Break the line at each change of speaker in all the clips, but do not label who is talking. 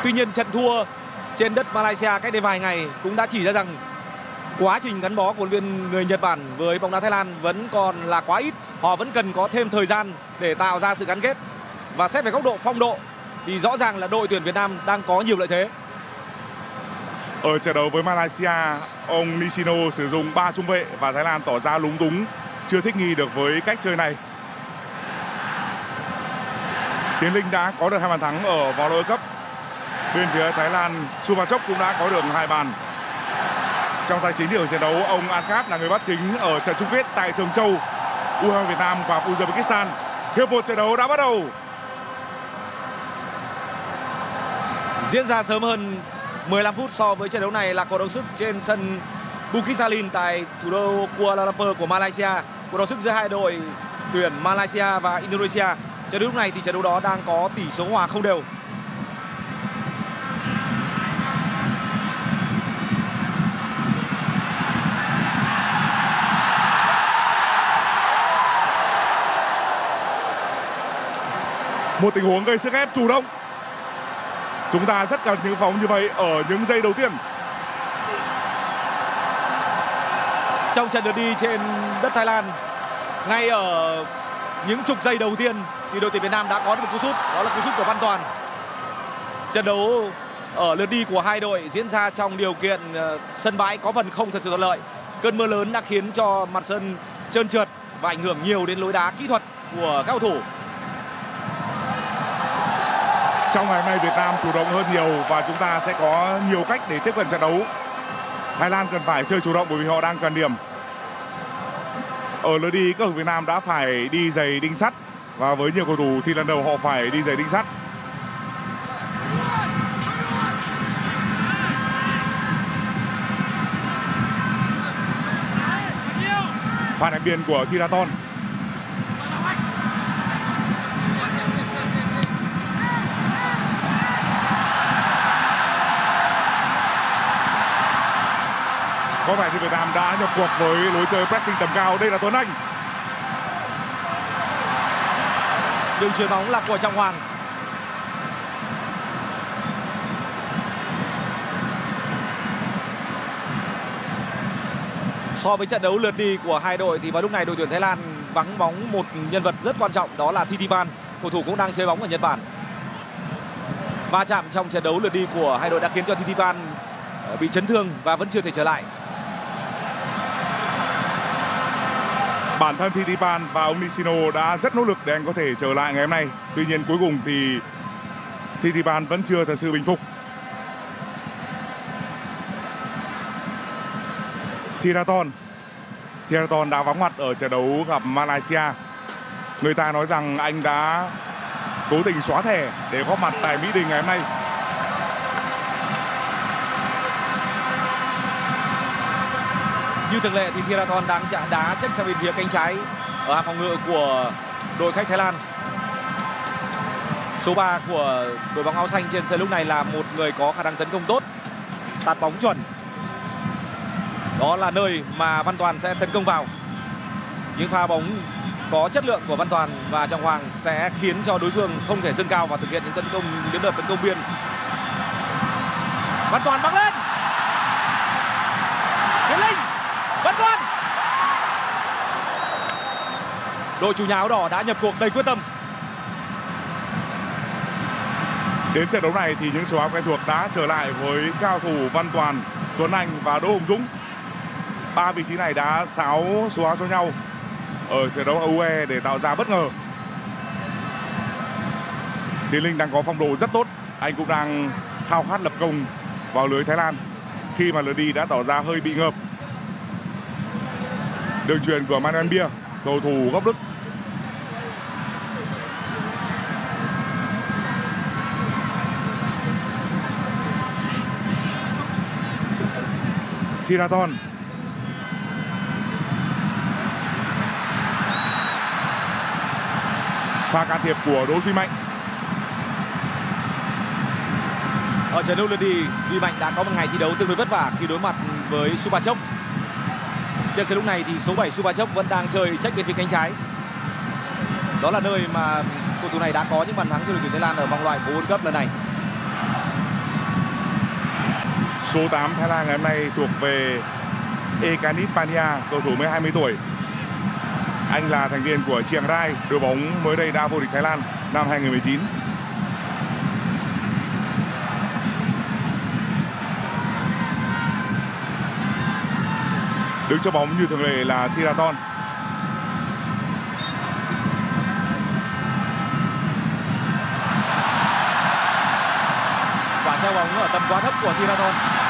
Tuy nhiên trận thua trên đất Malaysia cách đây vài ngày cũng đã chỉ ra rằng quá trình gắn bó của huấn luyện viên người Nhật Bản với bóng đá Thái Lan vẫn còn là quá ít. Họ vẫn cần có thêm thời gian để tạo ra sự gắn kết. Và xét về góc độ phong độ thì rõ ràng là đội tuyển Việt Nam đang có nhiều lợi thế.
Ở trận đấu với Malaysia, ông Nishino sử dụng 3 trung vệ và Thái Lan tỏ ra lúng túng, chưa thích nghi được với cách chơi này. Tiến Linh đã có được 2 bàn thắng ở vòng loại Cup. Bên phía Thái Lan, Supachok cũng đã có được 2 bàn. Trong tay chính ở trận đấu, ông Ankap là người bắt chính ở trận chung kết tại Thường Châu. U23 Việt Nam và Uzbekistan. Hiệp một trận đấu đã bắt đầu.
Diễn ra sớm hơn 15 phút so với trận đấu này là cuộc đấu sức trên sân Bukit Jalil tại thủ đô Kuala Lumpur của Malaysia. Cuộc đấu sức giữa hai đội tuyển Malaysia và Indonesia. Trận đấu này thì trận đấu đó đang có tỷ số hòa không đều.
Một tình huống gây sức ép chủ động. Chúng ta rất cần những phóng như vậy ở những giây đầu tiên.
Trong trận lượt đi trên đất Thái Lan, ngay ở những chục giây đầu tiên thì đội tuyển Việt Nam đã có được một cú sút, đó là cú sút của Văn Toàn. Trận đấu ở lượt đi của hai đội diễn ra trong điều kiện sân bãi có phần không thật sự thuận lợi. Cơn mưa lớn đã khiến cho mặt sân trơn trượt và ảnh hưởng nhiều đến lối đá kỹ thuật của các cầu thủ.
Trong ngày hôm nay Việt Nam chủ động hơn nhiều và chúng ta sẽ có nhiều cách để tiếp cận trận đấu. Thái Lan cần phải chơi chủ động bởi vì họ đang cần điểm. Ở lối đi, các cầu thủ Việt Nam đã phải đi giày đinh sắt và với nhiều cầu thủ thì lần đầu họ phải đi giày đinh sắt. Pha đánh biên của Thiraton. Có vẻ như Việt Nam đã nhập cuộc với lối chơi pressing tầm cao. Đây là Tuấn Anh.
Đường chuyền bóng là của Trọng Hoàng. So với trận đấu lượt đi của hai đội thì vào lúc này đội tuyển Thái Lan vắng bóng một nhân vật rất quan trọng, đó là Titipan. Cầu thủ cũng đang chơi bóng ở Nhật Bản. Va chạm trong trận đấu lượt đi của hai đội đã khiến cho Titipan bị chấn thương và vẫn chưa thể trở lại.
Bản thân Titipan và ông Nishino đã rất nỗ lực để anh có thể trở lại ngày hôm nay. Tuy nhiên cuối cùng thì Titipan vẫn chưa thật sự bình phục. Thiraton đã vắng mặt ở trận đấu gặp Malaysia. Người ta nói rằng anh đã cố tình xóa thẻ để góp mặt tại Mỹ Đình ngày hôm nay.
Như thường lệ thì Thiraton đang đá check sang bên phía cánh trái ở hàng phòng ngự của đội khách Thái Lan. Số 3 của đội bóng áo xanh trên sân lúc này là một người có khả năng tấn công tốt, tạt bóng chuẩn. Đó là nơi mà Văn Toàn sẽ tấn công vào. Những pha bóng có chất lượng của Văn Toàn và Trọng Hoàng sẽ khiến cho đối phương không thể dâng cao và thực hiện những tấn công đến đợt tấn công biên. Văn Toàn bắn lên. Tiến Linh. Văn Toàn. Đội chủ nhà áo đỏ đã nhập cuộc đầy quyết tâm.
Đến trận đấu này thì những số áo quen thuộc đã trở lại với cao thủ Văn Toàn, Tuấn Anh và Đỗ Hùng Dũng. 3 vị trí này đã xáo số áo cho nhau ở trận đấu UE để tạo ra bất ngờ. Tiến Linh đang có phong độ rất tốt. Anh cũng đang khao khát lập công vào lưới Thái Lan khi mà lượt đi đã tỏ ra hơi bị ngợp. Đường chuyền của Manuel Bia, cầu thủ gốc Đức. Thiraton. Pha can thiệp của Đỗ Duy Mạnh.
Ở trận đấu lượt đi, Duy Mạnh đã có một ngày thi đấu tương đối vất vả khi đối mặt với Supachok. Trên sân lúc này thì số 7 Supachok vẫn đang chơi check bên phía cánh trái. Đó là nơi mà cầu thủ này đã có những bàn thắng cho đội tuyển Thái Lan ở vòng loại của World Cup lần này.
Số 8 Thái Lan ngày hôm nay thuộc về Ekanit Pania, cầu thủ mới 20 tuổi. Anh là thành viên của Chiang Rai, đội bóng mới đây đã vô địch Thái Lan năm 2019. Đứng cho bóng như thường lệ là Thiraton.
Quả treo bóng ở tầm quá thấp của Thiraton.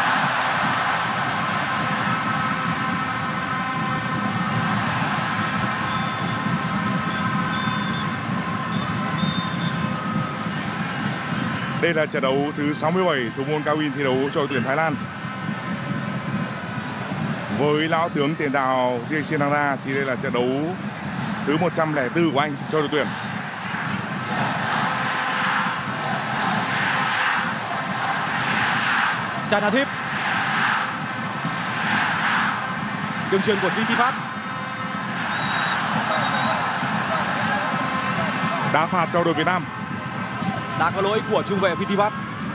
Đây là trận đấu thứ 67 thủ môn Cao Win thi đấu cho đội tuyển Thái Lan. Với lão tướng tiền đạo Rachinara thì đây là trận đấu thứ 104 của anh cho đội tuyển.
Chanathip. Đường chuyền của Vitipat.
Đá phạt cho đội Việt Nam.
Đã có lỗi của trung vệ Vitipat.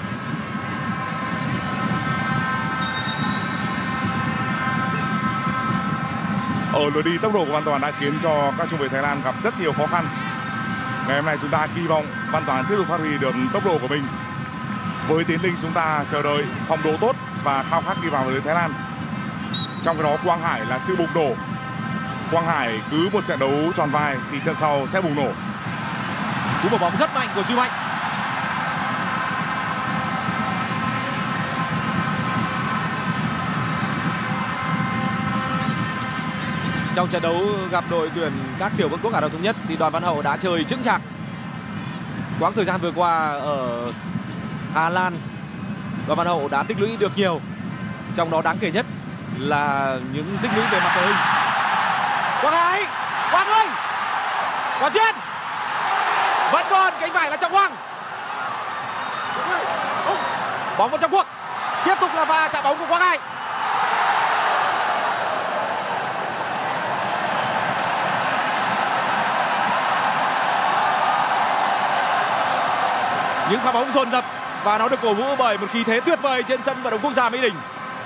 Ở lối đi tốc độ của Văn Toàn đã khiến cho các trung vệ Thái Lan gặp rất nhiều khó khăn. Ngày hôm nay chúng ta kỳ vọng Văn Toàn tiếp tục phát huy được tốc độ của mình. Với Tiến Linh chúng ta chờ đợi phong độ tốt và khao khát ghi vào với Thái Lan. Trong cái đó Quang Hải là sự bùng nổ. Quang Hải cứ một trận đấu tròn vai thì trận sau sẽ bùng nổ.
Cú mở bóng rất mạnh của Duy Mạnh. Trong trận đấu gặp đội tuyển các tiểu vương quốc Ả Rập Thống Nhất thì Đoàn Văn Hậu đã chơi chững chạc. Quãng thời gian vừa qua ở Hà Lan, Đoàn Văn Hậu đã tích lũy được nhiều. Trong đó đáng kể nhất là những tích lũy về mặt thể hình. Quang Hải, Quang ơi, Quang Chuyên, vẫn còn cánh phải là Trọng Quang. Bóng vào trong cuộc. Tiếp tục là pha chạm bóng của Quang Hải. Những pha bóng dồn dập và nó được cổ vũ bởi một khí thế tuyệt vời trên sân vận động quốc gia Mỹ Đình.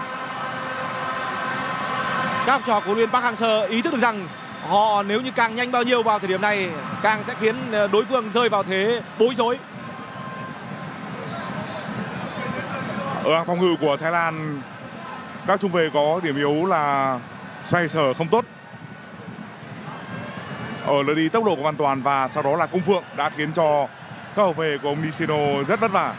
Các học trò của huấn luyện Park Hang-seo ý thức được rằng họ nếu như càng nhanh bao nhiêu vào thời điểm này càng sẽ khiến đối phương rơi vào thế bối rối.
Ở hàng phòng ngự của Thái Lan, các trung vệ có điểm yếu là xoay sở không tốt. Ở lối đi tốc độ của Văn Toàn và sau đó là Công Phượng đã khiến cho các hậu vệ của ông Nishino rất vất vả.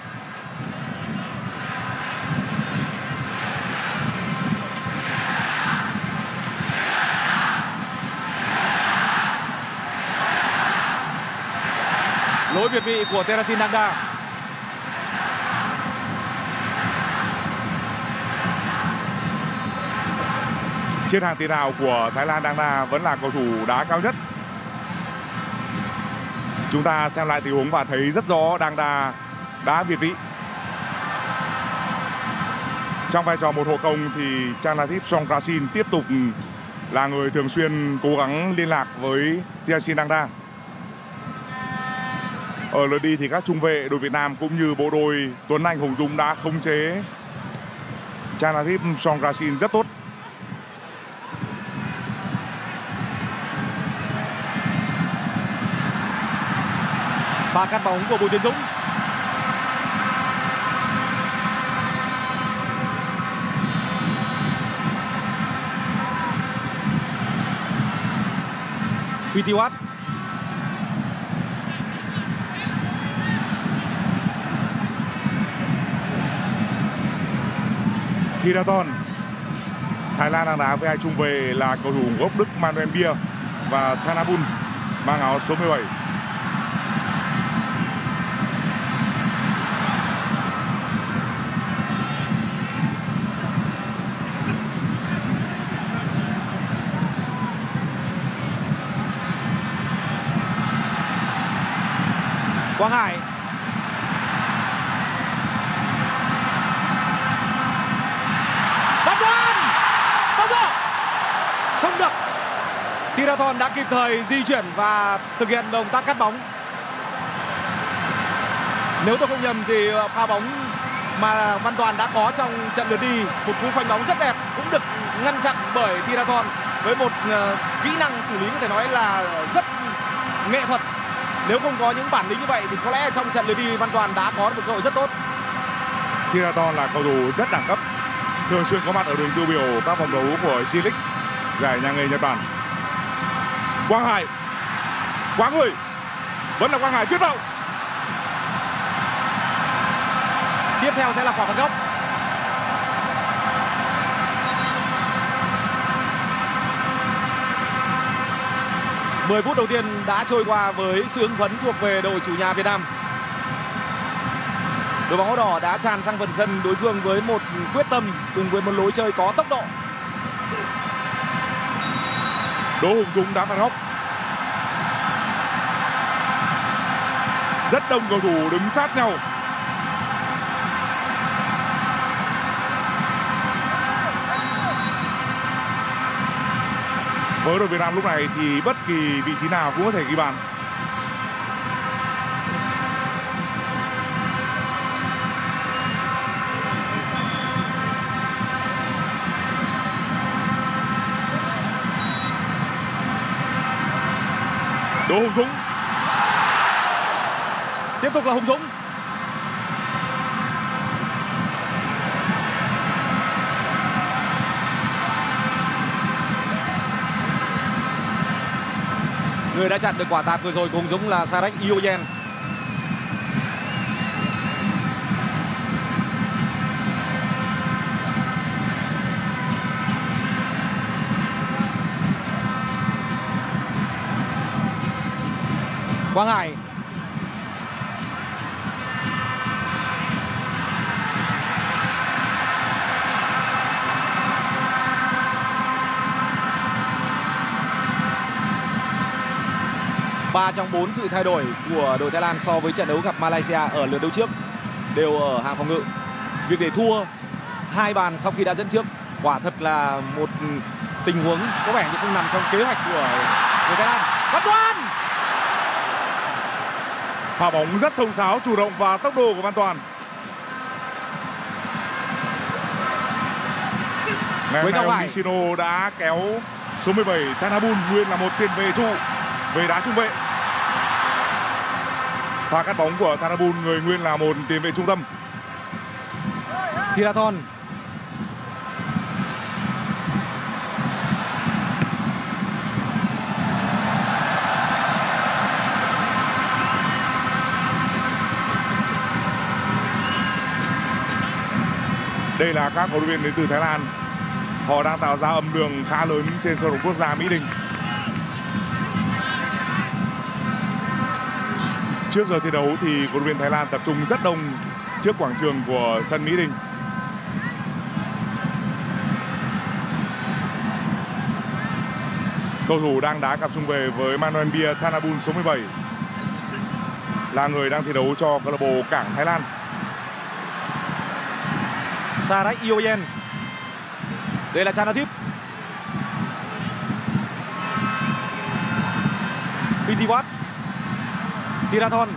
Lỗi việt vị của Terasin Dangda.
Trên hàng tiền đạo của Thái Lan Dangda vẫn là cầu thủ đá cao nhất. Chúng ta xem lại tình huống và thấy rất rõ Dangda đá việt vị. Trong vai trò một hộ công thì Chanathip Songkrasin tiếp tục là người thường xuyên cố gắng liên lạc với Terasin Dangda. Ở lượt đi thì các trung vệ đội Việt Nam cũng như bộ đôi Tuấn Anh Hùng Dũng đã khống chế Chanathip Songkrasin rất tốt.
Pha cắt bóng của Bùi Tiến Dũng. Phitipat.
Thiraton. Thái Lan đang đá với hai trung vệ là cầu thủ gốc Đức Manuel Bia và Thanabun mang áo số 17.
Quang Hải. Văn Toàn. Không được. Thiraton đã kịp thời di chuyển và thực hiện động tác cắt bóng. Nếu tôi không nhầm thì pha bóng mà Văn Toàn đã có trong trận lượt đi. Một cú phanh bóng rất đẹp cũng được ngăn chặn bởi Thirathon với một kỹ năng xử lý có thể nói là rất nghệ thuật. Nếu không có những bản lĩnh như vậy thì có lẽ trong trận lượt đi Văn Toàn đã có một cơ hội rất tốt.
Thirathon là cầu thủ rất đẳng cấp, thường xuyên có mặt ở đường tiêu biểu các vòng đấu của J-League, giải nhà nghề Nhật Bản. Quang Hải, Quang ơi, vẫn là Quang Hải chuyên vào.
Tiếp theo sẽ là quả phạt góc. Mười phút đầu tiên đã trôi qua với sự hưng phấn thuộc về đội chủ nhà Việt Nam. Đội bóng áo đỏ đã tràn sang phần sân đối phương với một quyết tâm cùng với một lối chơi có tốc độ.
Đỗ Hùng Dũng đá phạt góc. Rất đông cầu thủ đứng sát nhau. Với đội Việt Nam lúc này thì bất kỳ vị trí nào cũng có thể ghi bàn. Đỗ Hùng Dũng.
Tiếp tục là Hùng Dũng. Người đã chặn được quả tạt vừa rồi của Hùng Dũng là Sarek Ioyen. Quang Hải. Ba trong 4 sự thay đổi của đội Thái Lan so với trận đấu gặp Malaysia ở lượt đấu trước đều ở hàng phòng ngự. Việc để thua 2 bàn sau khi đã dẫn trước quả thật là một tình huống có vẻ như không nằm trong kế hoạch của người Thái Lan. Văn Toàn.
Pha bóng rất xông xáo, chủ động và tốc độ của Văn Toàn. Ngày hôm nay ông Nishino đã kéo số 17 Thanabun, nguyên là một tiền vệ trụ, về đá trung vệ. Pha cắt bóng của Thanabun, người nguyên là một tiền vệ trung tâm.
Thirathon.
Đây là các cầu thủ viên đến từ Thái Lan. Họ đang tạo ra âm lượng khá lớn trên sân vận động quốc gia Mỹ Đình. Trước giờ thi đấu thì cầu thủ viên Thái Lan tập trung rất đông trước quảng trường của sân Mỹ Đình. Cầu thủ đang đá cặp trung vệ với Manuel Bia Thanabun số 17 là người đang thi đấu cho câu lạc bộ Cảng Thái Lan.
Sarek Ioyen. Đây là Chanathip. Phitiwat. Thirathon.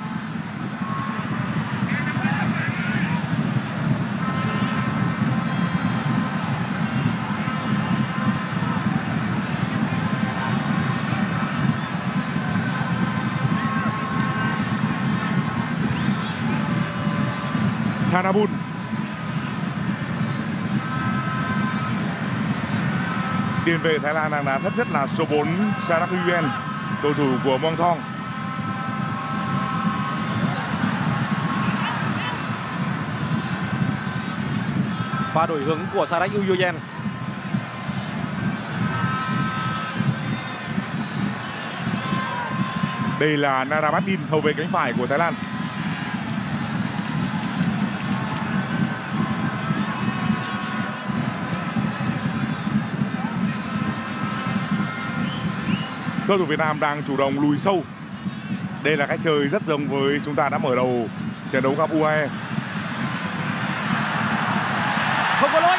Thanabun. Tiền vệ Thái Lan đang đá thấp nhất là số 4 Sarek Ioyen, cầu thủ của Muang Thong.
Pha đổi hướng của Sarek Ioyen.
Đây là Narabadin, hậu vệ cánh phải của Thái Lan. Cầu thủ Việt Nam đang chủ động lùi sâu. Đây là cách chơi rất giống với chúng ta đã mở đầu trận đấu gặp UAE.
Không có lỗi.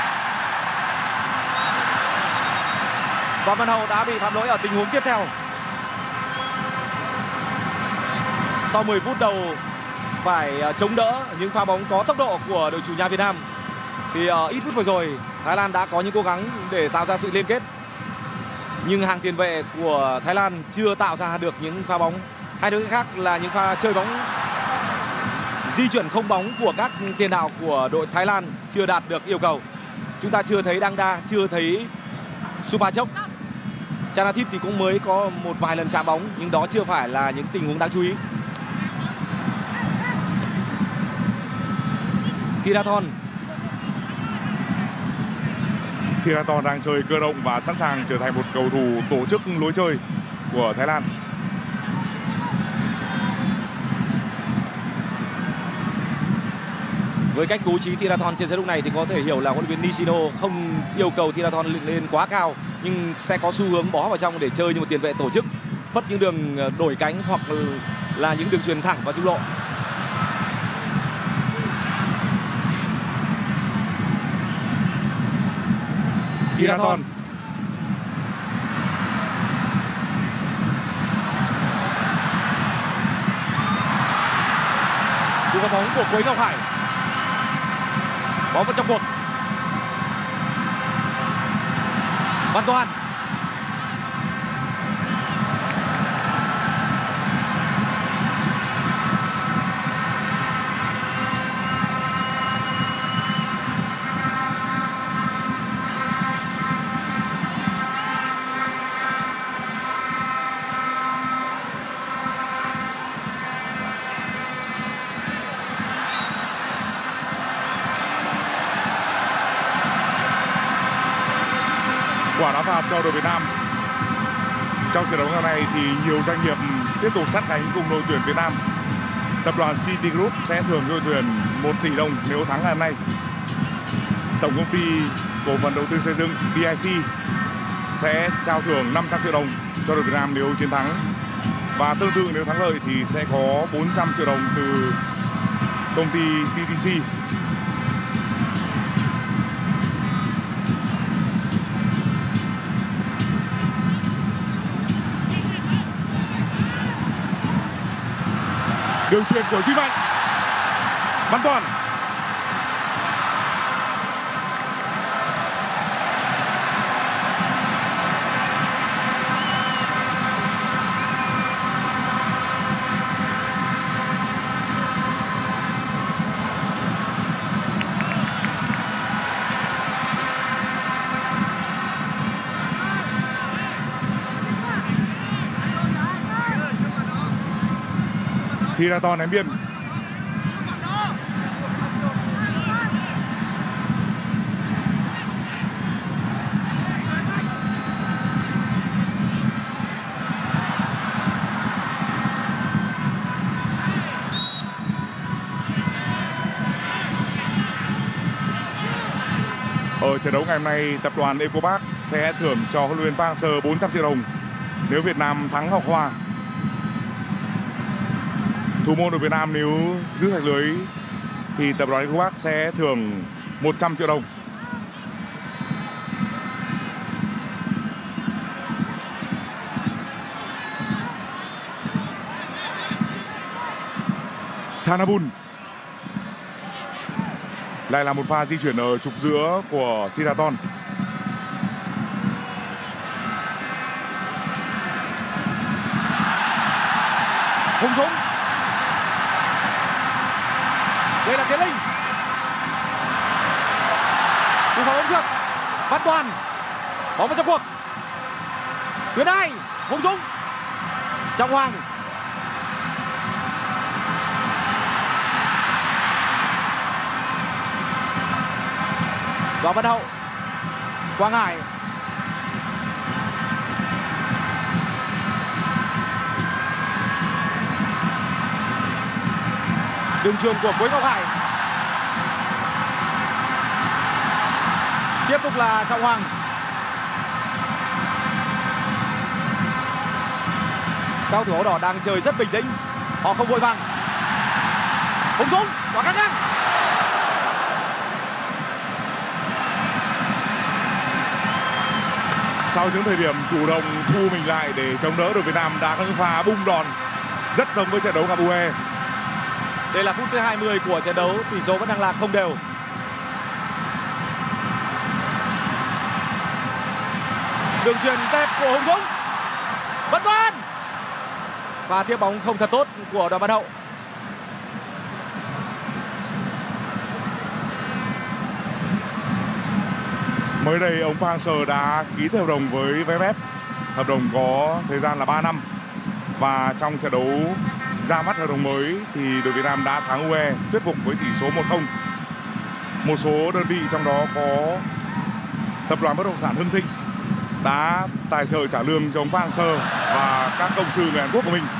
Và Văn Hậu đã bị phạm lỗi ở tình huống tiếp theo. Sau 10 phút đầu phải chống đỡ những pha bóng có tốc độ của đội chủ nhà Việt Nam. Thì ít phút vừa rồi Thái Lan đã có những cố gắng để tạo ra sự liên kết, nhưng hàng tiền vệ của Thái Lan chưa tạo ra được những pha bóng, hay nói cách khác là những pha chơi bóng di chuyển không bóng của các tiền đạo của đội Thái Lan chưa đạt được yêu cầu. Chúng ta chưa thấy Đăng Đa, chưa thấy Supachok. Chanathip thì cũng mới có một vài lần chạm bóng, nhưng đó chưa phải là những tình huống đáng chú ý. Thirathon
đang chơi cơ động và sẵn sàng trở thành một cầu thủ tổ chức lối chơi của Thái Lan.
Với cách bố trí Thirathon trên sân lúc này thì có thể hiểu là huấn luyện viên Nishino không yêu cầu Thirathon lên quá cao, nhưng sẽ có xu hướng bó vào trong để chơi như một tiền vệ tổ chức, phất những đường đổi cánh hoặc là những đường chuyền thẳng vào trung lộ.
Thirathon
cú phá bóng của Quế Ngọc Hải, bóng vào trong cuộc. Văn Toan,
quả đá phạt cho đội Việt Nam. Trong trận đấu ngày nay thì nhiều doanh nghiệp tiếp tục sát cánh cùng đội tuyển Việt Nam. Tập đoàn City Group sẽ thưởng đội tuyển 1 tỷ đồng nếu thắng ngày hôm nay. Tổng công ty cổ phần đầu tư xây dựng BIC sẽ trao thưởng 500 triệu đồng cho đội Việt Nam nếu chiến thắng. Và tương tự nếu thắng lợi thì sẽ có 400 triệu đồng từ công ty TTC. Đường chuyền của Duy Mạnh, Văn Toàn, Thirathon ném biên. Ở trận đấu ngày hôm nay, tập đoàn Ecopark sẽ thưởng cho huấn luyện viên Park Hang-seo 400 triệu đồng nếu Việt Nam thắng hoặc hòa. Thủ môn đội Việt Nam nếu giữ sạch lưới thì tập đoàn Ecopark sẽ thưởng 100 triệu đồng. Thanabun. Lại là một pha di chuyển ở trục giữa của Thirathon.
Hùng Dũng. Đây là Tiến Linh. Cú phá bóng trượt. Văn Toàn. Bóng vào trong cuộc. Tuyến 2. Hùng Dũng. Trọng Hoàng. Đoàn Văn Hậu. Quang Hải. Đường chuyền của Quế Ngọc Hải. Tiếp tục là Trọng Hoàng. Cao thủ áo đỏ đang chơi rất bình tĩnh, họ không vội vàng. Hùng Dũng, quả cắt ngang.
Sau những thời điểm chủ động thu mình lại để chống đỡ đội Việt Nam đã có những pha bung đòn rất giống với trận đấu gặp UE.
Đây là phút thứ 20 của trận đấu, tỷ số vẫn đang là không đều. Đường chuyền đẹp của Hùng Dũng. Văn Toan. Và tiếp bóng không thật tốt của Đoàn Văn Hậu.
Mới đây ông Park Hang-seo đã ký hợp đồng với VFF. Hợp đồng có thời gian là 3 năm. Và trong trận đấu ra mắt hợp đồng mới thì đội Việt Nam đã thắng UE thuyết phục với tỷ số 1-0. Một số đơn vị trong đó có tập đoàn bất động sản Hưng Thịnh đã tài trợ trả lương cho ông Park Hang-seo và các công sư người Hàn Quốc của mình.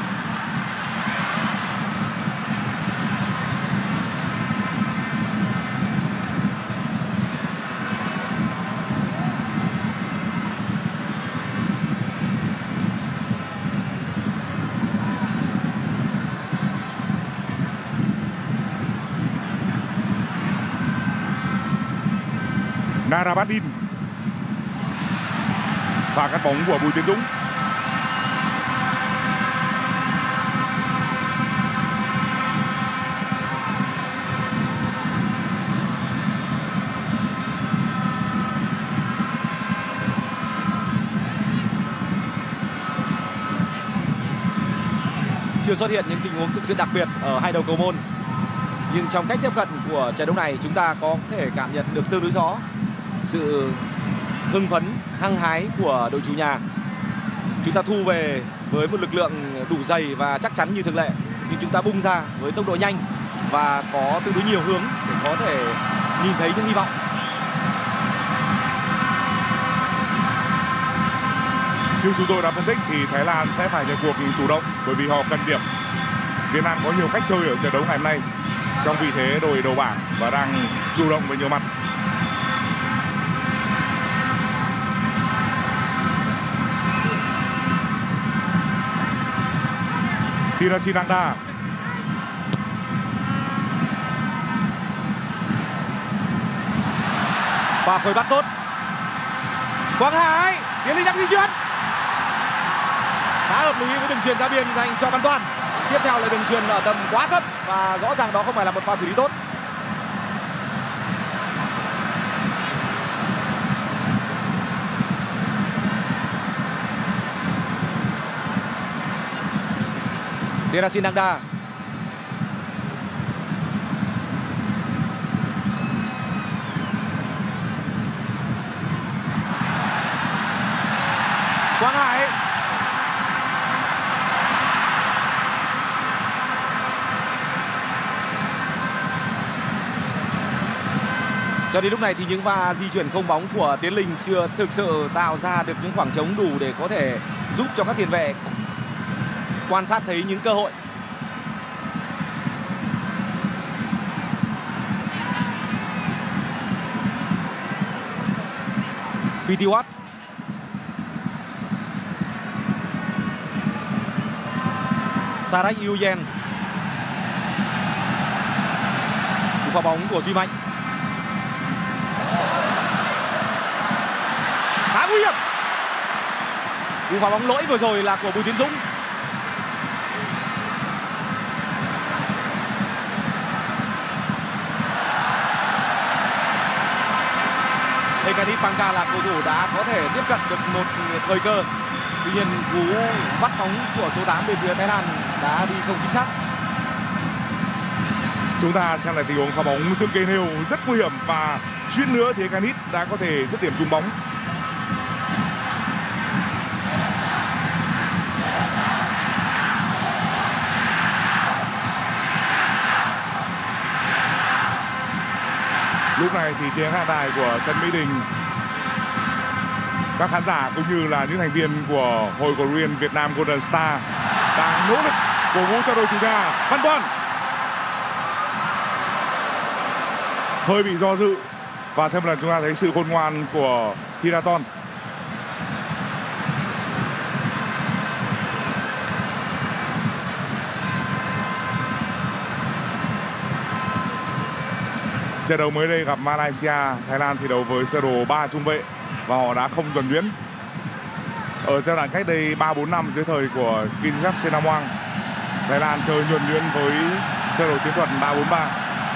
Narabadin pha cắt bóng của Bùi Tiến Dũng.
Chưa xuất hiện những tình huống thực sự đặc biệt ở hai đầu cầu môn, nhưng trong cách tiếp cận của trận đấu này chúng ta có thể cảm nhận được tương đối rõ sự hưng phấn, hăng hái của đội chủ nhà. Chúng ta thu về với một lực lượng đủ dày và chắc chắn như thường lệ, nhưng chúng ta bung ra với tốc độ nhanh và có tương đối nhiều hướng để có thể nhìn thấy những hy vọng.
Như chúng tôi đã phân tích thì Thái Lan sẽ phải nhập cuộc chủ động bởi vì họ cần điểm. Việt Nam có nhiều cách chơi ở trận đấu ngày hôm nay, trong vị thế đội đầu bảng và đang chủ động về nhiều mặt. Tirasinanda.
Và khởi bắt tốt. Quang Hải, Tiến Linh đang di chuyển. Khá hợp lý với đường chuyền ra biên dành cho Văn Toan. Tiếp theo là đường chuyền ở tầm quá thấp và rõ ràng đó không phải là một pha xử lý tốt. Terasinanda. Quang Hải. Cho đến lúc này thì những pha di chuyển không bóng của Tiến Linh chưa thực sự tạo ra được những khoảng trống đủ để có thể giúp cho các tiền vệ quan sát thấy những cơ hội. Phitiwat. Sarach Yuyen. Cú phá bóng của Duy Mạnh. Khá nguy hiểm. Cú phá bóng lỗi vừa rồi là của Bùi Tiến Dũng. Ekanic Bangka là cầu thủ đã có thể tiếp cận được một thời cơ. Tuy nhiên cú vắt bóng của số 8 bên phía Thái Lan đã đi không chính xác.
Chúng ta xem lại tình huống phá bóng Sương Kê Nêu rất nguy hiểm và suýt nữa thì Ekanic đã có thể dứt điểm trúng bóng. Lúc này thì trên khán đài của sân Mỹ Đình, các khán giả cũng như là những thành viên của Hội cổ luyện Việt Nam Golden Star đang nỗ lực cổ vũ cho đội chủ nhà. Văn Toan hơi bị do dự và thêm một lần chúng ta thấy sự khôn ngoan của Thiraton. Trận đấu mới đây gặp Malaysia, Thái Lan thi đấu với sơ đồ 3 trung vệ và họ đã không nhuần nhuyễn. Ở giai đoạn cách đây 3-4 năm dưới thời của Kinshasa Senamwang, Thái Lan chơi nhuần nhuyễn với sơ đồ chiến thuật 3-4-3.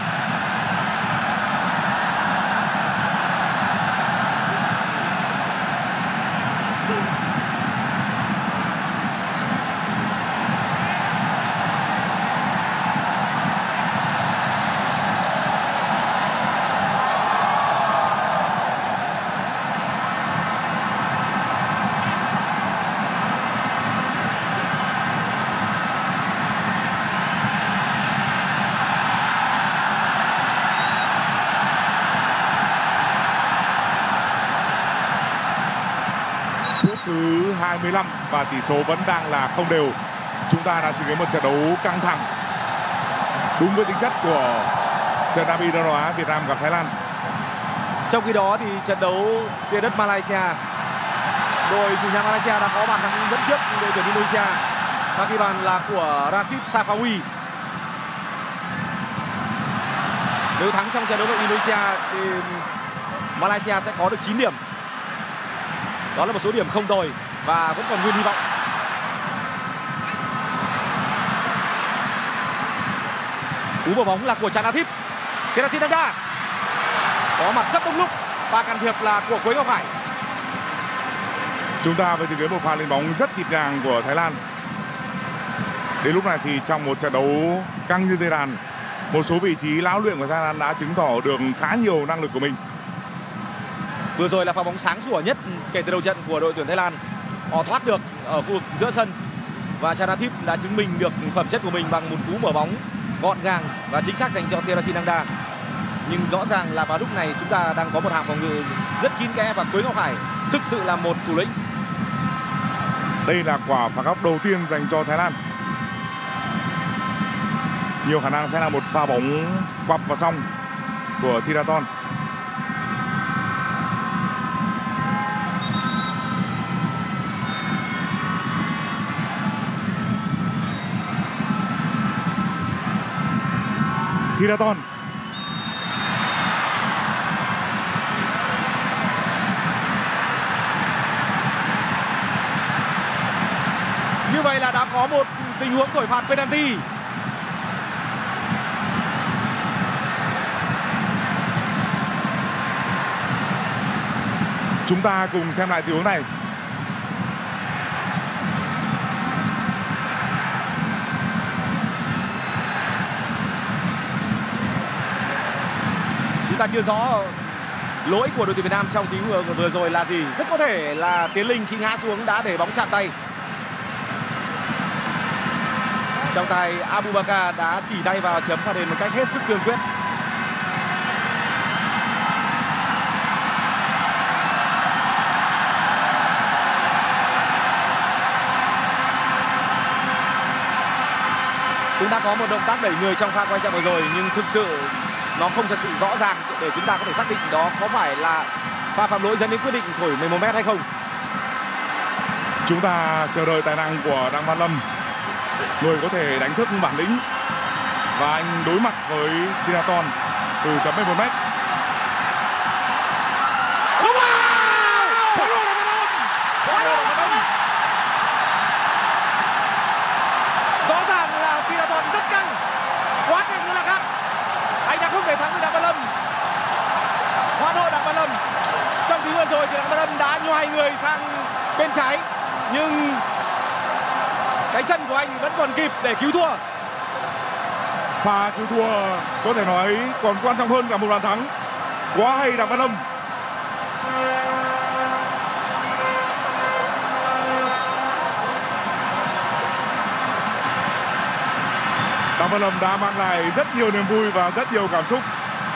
Phút thứ 25 và tỷ số vẫn đang là không đều. Chúng ta đang chứng kiến một trận đấu căng thẳng, đúng với tính chất của trận derby Đông Nam Á Việt Nam gặp Thái Lan.
Trong khi đó thì trận đấu trên đất Malaysia, đội chủ nhà Malaysia đã có bàn thắng dẫn trước đội tuyển Indonesia và ghi bàn là của Rashid Safawi. Nếu thắng trong trận đấu với Indonesia thì Malaysia sẽ có được 9 điểm. Đó là một số điểm không tồi và vẫn còn nguyên hy vọng. Cú mở bóng là của Chanathip. Thirasin Nanda có mặt rất đông lúc và can thiệp là của Quế Ngọc Hải.
Chúng ta vừa chứng kiến một pha lên bóng rất nhịp nhàng của Thái Lan. Đến lúc này thì trong một trận đấu căng như dây đàn, một số vị trí lão luyện của Thái Lan đã chứng tỏ được khá nhiều năng lực của mình.
Vừa rồi là pha bóng sáng sủa nhất kể từ đầu trận của đội tuyển Thái Lan. Họ thoát được ở khu vực giữa sân và Chanathip đã chứng minh được phẩm chất của mình bằng một cú mở bóng gọn gàng và chính xác dành cho Thirasin Nanda. Nhưng rõ ràng là vào lúc này chúng ta đang có một hàng phòng ngự rất kín kẽ và Quế Ngọc Hải thực sự là một thủ lĩnh.
Đây là quả phạt góc đầu tiên dành cho Thái Lan. Nhiều khả năng sẽ là một pha bóng quặp vào trong của Thiraton. Thiraton.
Như vậy là đã có một tình huống thổi phạt penalty.
Chúng ta cùng xem lại tình huống này.
Chúng ta chưa rõ lỗi của đội tuyển Việt Nam trong tình huống vừa rồi là gì. Rất có thể là Tiến Linh khi ngã xuống đã để bóng chạm tay. Trong tay Abubakar đã chỉ tay vào chấm phạt đền một cách hết sức cương quyết. Cũng đã có một động tác đẩy người trong pha quay chậm vừa rồi, nhưng thực sự nó không thật sự rõ ràng để chúng ta có thể xác định đó có phải là pha phạm lỗi dẫn đến quyết định thổi 11m hay không.
Chúng ta chờ đợi tài năng của Đặng Văn Lâm, người có thể đánh thức bản lĩnh, và anh đối mặt với Thiraton từ chấm 11m.
Rõ ràng là Thiraton rất căng, quá căng nữa là khác. Anh đã không thể thắng được Đặng Văn Lâm. Hoan hô Đặng Văn Lâm. Trong tiếng vừa rồi thì Đặng Văn Lâm đã nhoài người sang bên trái, nhưng cái chân của anh vẫn còn kịp để cứu thua.
Pha cứu thua có thể nói còn quan trọng hơn cả một bàn thắng. Quá hay Đặng Văn Lâm. Đặng Văn Lâm đã mang lại rất nhiều niềm vui và rất nhiều cảm xúc.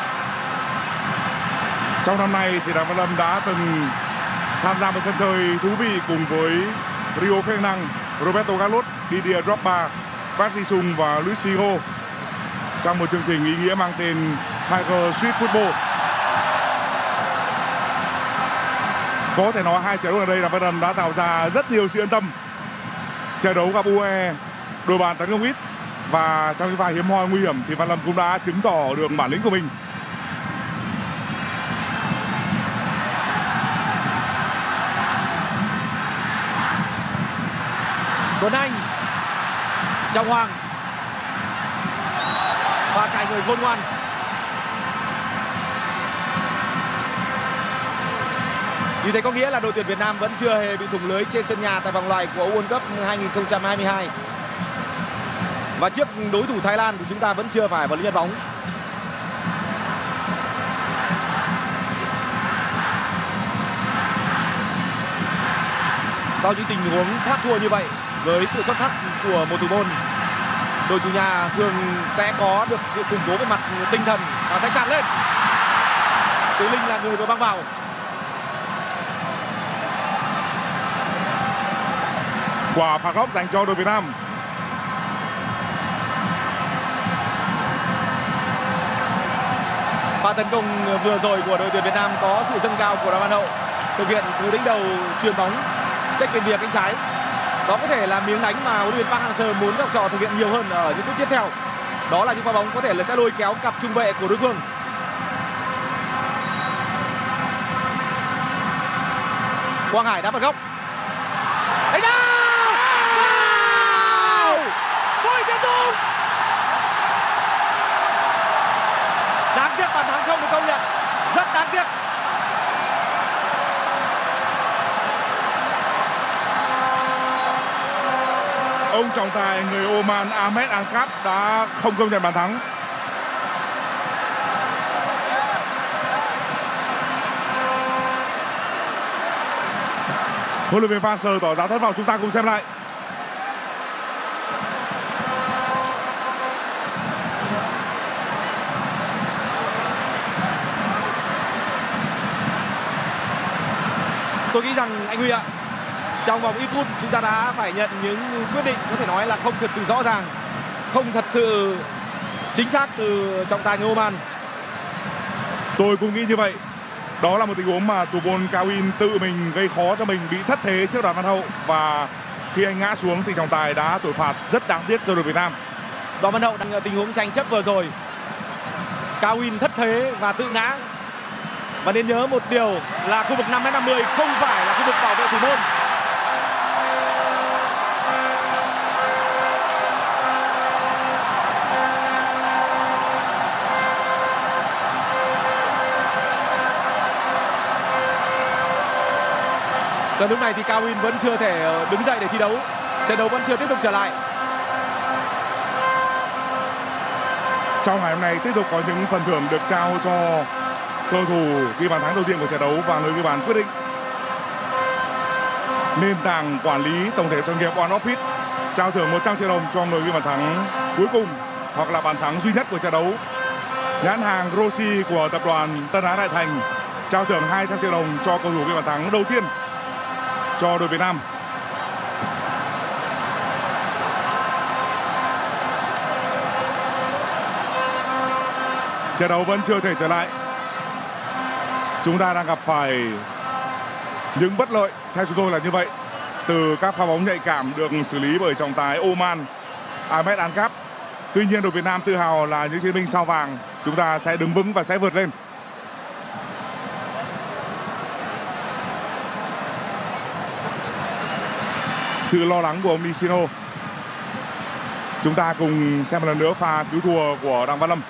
Trong năm nay thì Đặng Văn Lâm đã từng tham gia một sân chơi thú vị cùng với Rio Ferdinand, Roberto Carlos, Didier Drogba, Park Ji-sung và Luis Figo trong một chương trình ý nghĩa mang tên Tiger Street Football. Có thể nói hai trận đấu ở đây là Văn Lâm đã tạo ra rất nhiều sự yên tâm. Trận đấu gặp UE, đội bàn tấn công ít, và trong những pha hiếm hoi nguy hiểm thì Văn Lâm cũng đã chứng tỏ được bản lĩnh của mình.
Tuấn Anh, Trọng Hoàng, và cài người khôn ngoan. Như thế có nghĩa là đội tuyển Việt Nam vẫn chưa hề bị thủng lưới trên sân nhà tại vòng loại của World Cup 2022. Và trước đối thủ Thái Lan thì chúng ta vẫn chưa phải vào lưới nhận bóng. Sau những tình huống thoát thua như vậy, với sự xuất sắc của một thủ môn, đội chủ nhà thường sẽ có được sự củng cố về mặt tinh thần và sẽ tràn lên. Tú Linh là người vừa băng vào.
Quả phạt góc dành cho đội Việt Nam.
Pha tấn công vừa rồi của đội tuyển Việt Nam có sự dâng cao của Đoàn Văn Hậu, thực hiện cú đánh đầu chuyền bóng check bên phía cánh trái. Đó có thể là miếng đánh mà huấn luyện viên Park Hang-seo muốn học trò thực hiện nhiều hơn ở những phút tiếp theo. Đó là những pha bóng có thể là sẽ lôi kéo cặp trung vệ của đối phương. Quang Hải đá phạt góc. Đánh đầu! Bùi Tiến Dũng! Đáng tiếc bàn thắng không được công nhận. Rất đáng tiếc.
Ông trọng tài người Oman Ahmed Ankap đã không công nhận bàn thắng. Huấn luyện viên Park Hang-seo tỏ ra thất vọng. Chúng ta cùng xem lại.
Tôi nghĩ rằng anh Huy ạ, trong vòng ít phút chúng ta đã phải nhận những quyết định có thể nói là không thật sự rõ ràng, không thật sự chính xác từ trọng tài người Oman.
Tôi cũng nghĩ như vậy. Đó là một tình huống mà thủ môn Cao In tự mình gây khó cho mình, bị thất thế trước Đoàn Văn Hậu, và khi anh ngã xuống thì trọng tài đã thổi phạt rất đáng tiếc cho đội Việt Nam.
Đoàn Văn Hậu đang tình huống tranh chấp vừa rồi, Cao In thất thế và tự ngã. Và nên nhớ một điều là khu vực 5m50 không phải là khu vực bảo vệ thủ môn. Giờ lúc này thì Cao In vẫn chưa thể đứng dậy để thi đấu. Trận đấu vẫn chưa tiếp tục trở lại.
Trong ngày hôm nay tiếp tục có những phần thưởng được trao cho cầu thủ ghi bàn thắng đầu tiên của trận đấu và người ghi bàn quyết định. Nền tảng quản lý tổng thể doanh nghiệp One Office trao thưởng 100 triệu đồng cho người ghi bàn thắng cuối cùng hoặc là bàn thắng duy nhất của trận đấu. Nhãn hàng Rossi của tập đoàn Tân Á Đại Thành trao thưởng 200 triệu đồng cho cầu thủ ghi bàn thắng đầu tiên cho đội Việt Nam. Trận đấu vẫn chưa thể trở lại. Chúng ta đang gặp phải những bất lợi, theo chúng tôi là như vậy, từ các pha bóng nhạy cảm được xử lý bởi trọng tài Oman Ahmed Ankap. Tuy nhiên đội Việt Nam tự hào là những chiến binh sao vàng. Chúng ta sẽ đứng vững và sẽ vượt lên. Sự lo lắng của ông Nishino. Chúng ta cùng xem một lần nữa pha cứu thua của Đặng Văn Lâm.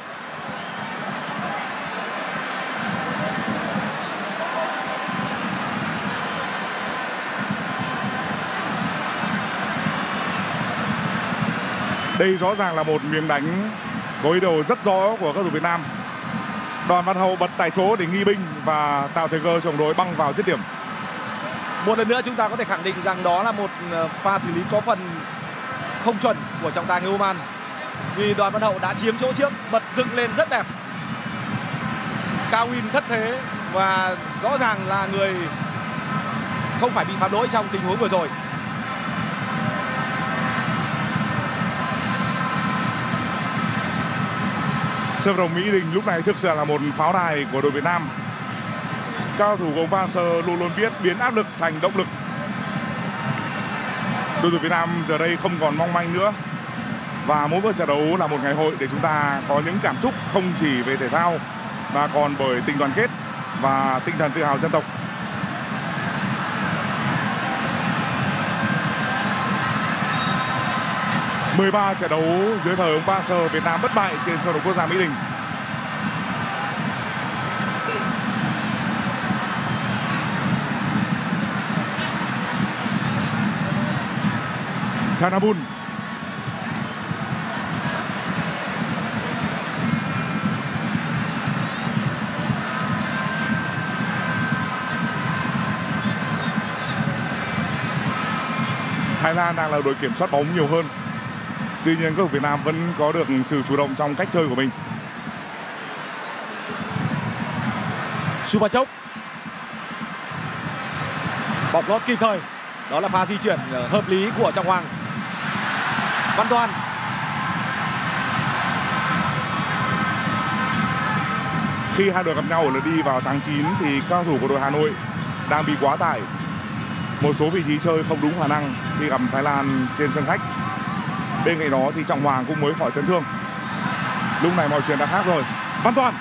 Đây rõ ràng là một miếng đánh có ý đồ rất rõ của các thủ Việt Nam. Đoàn Văn Hậu bật tại chỗ để nghi binh và tạo thời cơ cho đồng đội băng vào dứt điểm.
Một lần nữa chúng ta có thể khẳng định rằng đó là một pha xử lý có phần không chuẩn của trọng tài người Oman. Vì Đoàn Văn Hậu đã chiếm chỗ trước, bật dựng lên rất đẹp. Cao In thất thế và rõ ràng là người không phải bị phạm lỗi trong tình huống vừa rồi.
Sân vận động Mỹ Đình lúc này thực sự là một pháo đài của đội Việt Nam. Cao thủ của ông Park Hang-seo luôn luôn biết biến áp lực thành động lực. Đội tuyển Việt Nam giờ đây không còn mong manh nữa. Và mỗi bữa trận đấu là một ngày hội để chúng ta có những cảm xúc không chỉ về thể thao mà còn bởi tình đoàn kết và tinh thần tự hào dân tộc. 13 trận đấu dưới thời ông Park Hang-seo, Việt Nam bất bại trên sân đấu quốc gia Mỹ Đình. Thanabun. Thái Lan đang là đội kiểm soát bóng nhiều hơn. Tuy nhiên các cầu thủ Việt Nam vẫn có được sự chủ động trong cách chơi của mình.
Supachok bọc lót kịp thời. Đó là pha di chuyển hợp lý của Trọng Hoàng. Văn Toàn.
Khi hai đội gặp nhau ở lượt đi vào tháng 9 thì các cầu thủ của đội Hà Nội đang bị quá tải. Một số vị trí chơi không đúng khả năng khi gặp Thái Lan trên sân khách. Bên cạnh đó thì Trọng Hoàng cũng mới khỏi chấn thương. Lúc này mọi chuyện đã khác rồi. Văn Toàn.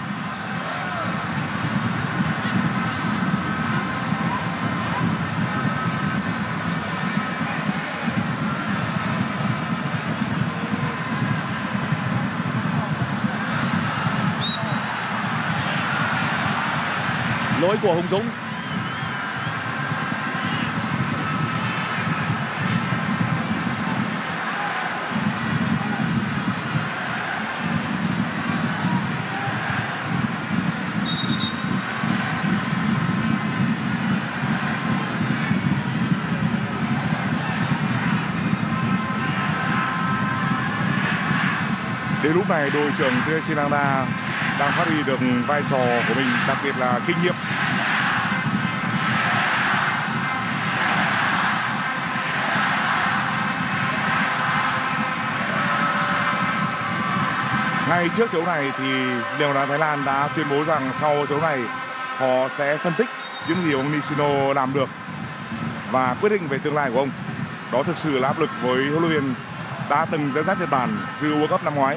Lỗi của Hùng Dũng.
Đến lúc này đội trưởng Trinanda đang phát huy được vai trò của mình, đặc biệt là kinh nghiệm. Ngay trước trận đấu này thì Liên đoàn Thái Lan đã tuyên bố rằng sau trận đấu này họ sẽ phân tích những gì ông Nishino làm được và quyết định về tương lai của ông. Đó thực sự là áp lực với huấn luyện viên đã từng dẫn dắt Nhật Bản dự World Cup năm ngoái.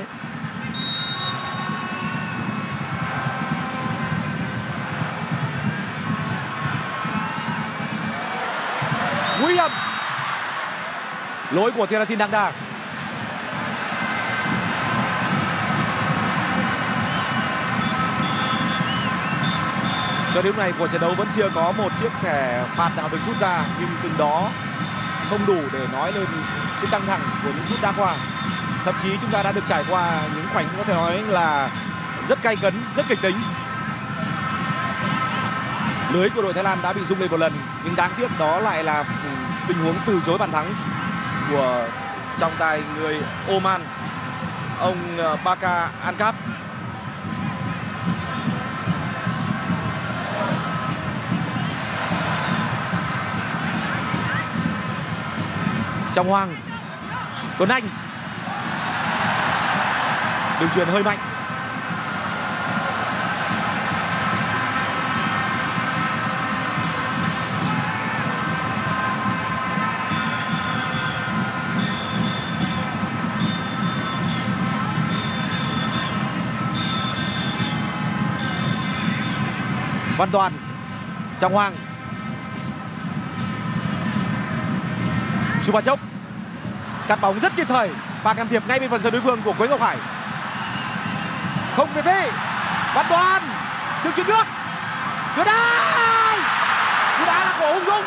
Nguy hiểm. Lỗi của Thirasin Đangda. Cho đến lúc này của trận đấu vẫn chưa có một chiếc thẻ phạt nào được rút ra, nhưng từng đó không đủ để nói lên sự căng thẳng của những phút đã qua. Thậm chí chúng ta đã được trải qua những khoảnh có thể nói là rất gay cấn, rất kịch tính. Lưới của đội Thái Lan đã bị rung lên một lần, nhưng đáng tiếc đó lại là tình huống từ chối bàn thắng của trọng tài người Oman, ông Baka Ankap. Trọng Hoàng, Tuấn Anh, đường chuyền hơi mạnh. Văn Toàn, Trọng Hoàng, Supachok cắt bóng rất kịp thời, pha can thiệp ngay bên phần sân đối phương của Quế Ngọc Hải. Không về phía Văn Toàn, đường chuyền nước, tuyệt đá, cú đá là của Hùng Dũng.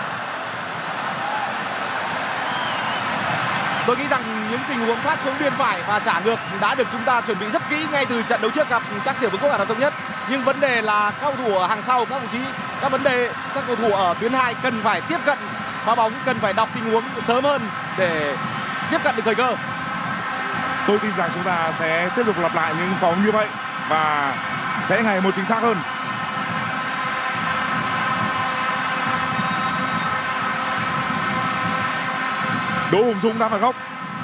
Tôi nghĩ rằng những tình huống thoát xuống biên phải và trả ngược đã được chúng ta chuẩn bị rất kỹ ngay từ trận đấu trước gặp các tiểu vương quốc Ả Rập Thống Nhất. Nhưng vấn đề là các cầu thủ ở hàng sau, các cầu thủ ở tuyến 2 cần phải tiếp cận phá bóng, cần phải đọc tình huống sớm hơn để tiếp cận được thời cơ.
Tôi tin rằng chúng ta sẽ tiếp tục lặp lại những phóng như vậy và sẽ ngày một chính xác hơn. Đỗ Hùng Dũng đã phạt góc.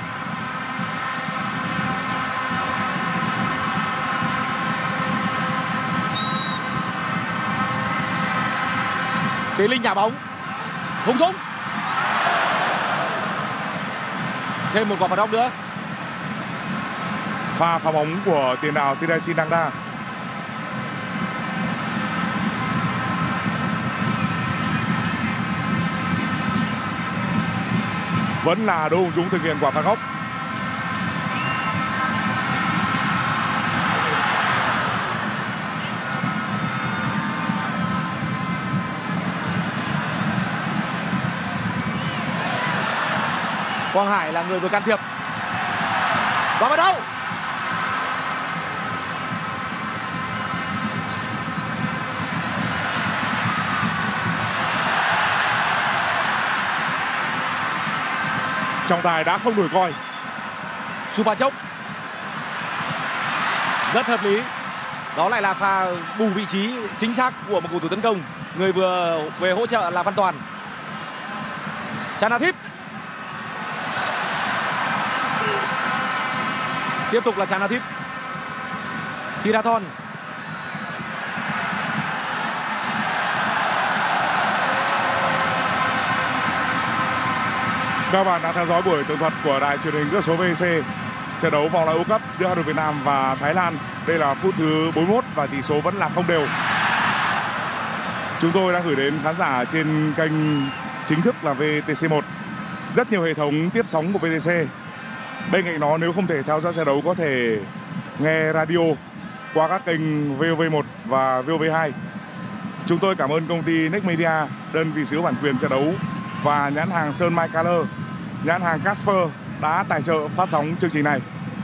Tiến Linh nhả bóng. Hùng Dũng. Thêm một quả phạt góc nữa.
Pha phá bóng của tiền đạo Thirasin Đangda. Vẫn là Đỗ Hùng Dũng thực hiện quả phạt góc.
Quang Hải là người vừa can thiệp. Và bắt đầu.
Trọng tài đã không đổi còi.
Supachok rất hợp lý. Đó lại là pha bù vị trí chính xác của một cầu thủ tấn công. Người vừa về hỗ trợ là Văn Toàn. Chanathip. Tiếp tục là Chanathip. Thirathon.
Các bạn đã theo dõi buổi tường thuật của đài truyền hình cước số VTC trận đấu vòng loại World Cup giữa đội Việt Nam và Thái Lan. Đây là phút thứ 41 và tỷ số vẫn là không đều. Chúng tôi đã gửi đến khán giả trên kênh chính thức là VTC1 rất nhiều hệ thống tiếp sóng của VTC. Bên cạnh đó, nếu không thể theo dõi trận đấu có thể nghe radio qua các kênh VOV1 và VOV2. Chúng tôi cảm ơn công ty Next Media, đơn vị sở hữu bản quyền trận đấu, và nhãn hàng Sơn Mai Color, nhãn hàng Casper đã tài trợ phát sóng chương trình này.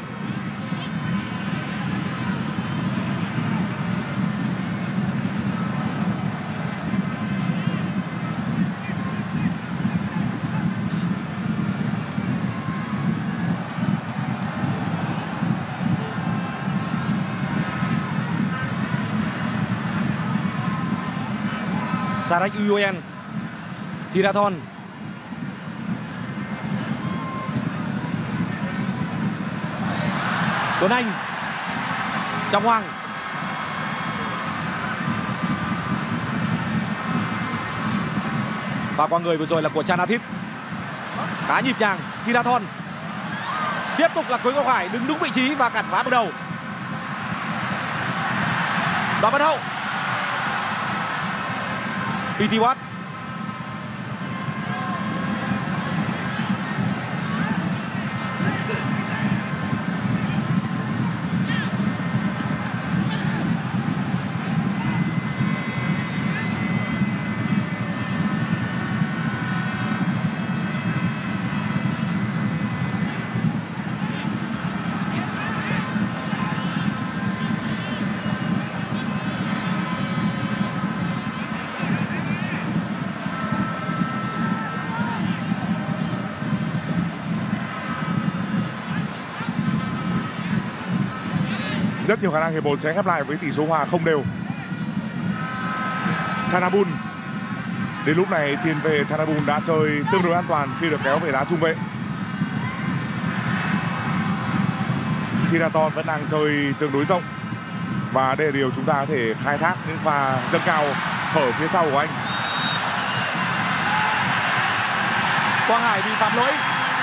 Sarach Uyen. Thirathon. Tuấn Anh. Trọng Hoàng. Và qua người vừa rồi là của Chanathip. Khá nhịp nhàng. Thirathon. Tiếp tục là Quế Ngọc Hải đứng đúng vị trí và cản phá bước đầu. Đoàn Văn Hậu. Phitiwat.
Rất nhiều khả năng hiệp 1 sẽ khép lại với tỷ số hòa không đều. Thanabun. Đến lúc này tiền vệ Thanabun đã chơi tương đối an toàn khi được kéo về đá trung vệ. Thirathon vẫn đang chơi tương đối rộng. Và đây là điều chúng ta có thể khai thác những pha dâng cao ở phía sau của anh.
Quang Hải bị phạm lỗi.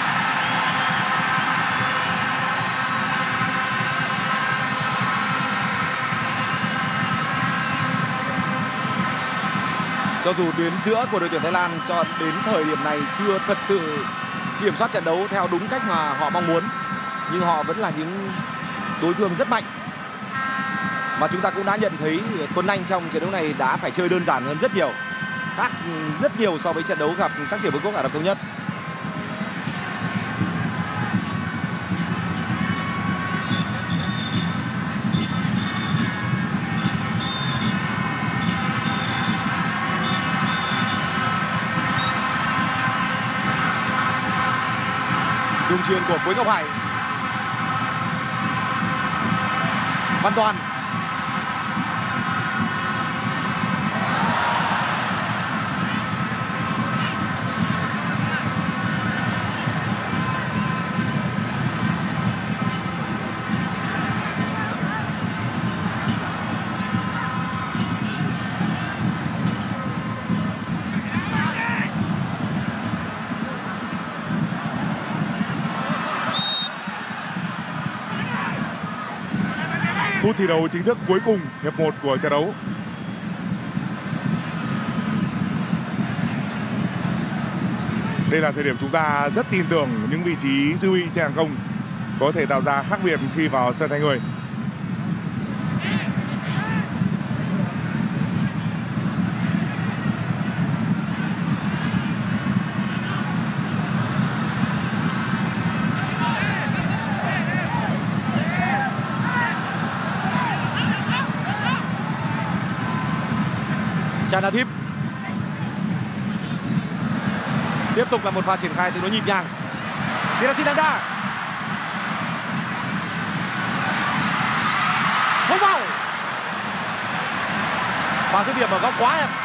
Cho dù tuyến giữa của đội tuyển Thái Lan cho đến thời điểm này chưa thật sự kiểm soát trận đấu theo đúng cách mà họ mong muốn, nhưng họ vẫn là những đối phương rất mạnh. Mà chúng ta cũng đã nhận thấy Tuấn Anh trong trận đấu này đã phải chơi đơn giản hơn rất nhiều, khác rất nhiều so với trận đấu gặp các tiểu vương quốc Ả Rập Thống Nhất. Đường chuyền của Quế Ngọc Hải. Văn Toàn.
Phút thi đấu chính thức cuối cùng hiệp 1 của trận đấu. Đây là thời điểm chúng ta rất tin tưởng những vị trí dư bị trên hàng công có thể tạo ra khác biệt khi vào sân thay người.
Chanathip. Tiếp tục là một pha triển khai tương đối nhịp nhàng. Thirasin Dangda. Không vào. Pha dứt điểm ở góc quá em.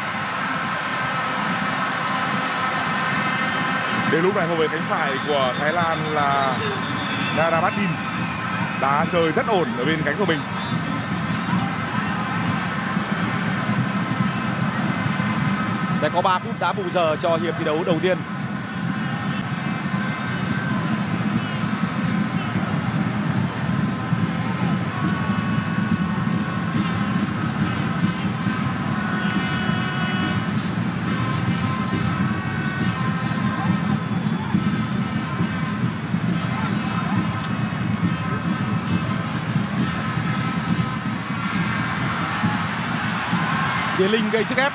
Đến lúc này hậu vệ cánh phải của Thái Lan là Narabadin đá chơi rất ổn ở bên cánh của mình.
Sẽ có 3 phút đá bù giờ cho hiệp thi đấu đầu tiên. Điền Linh gây sức ép.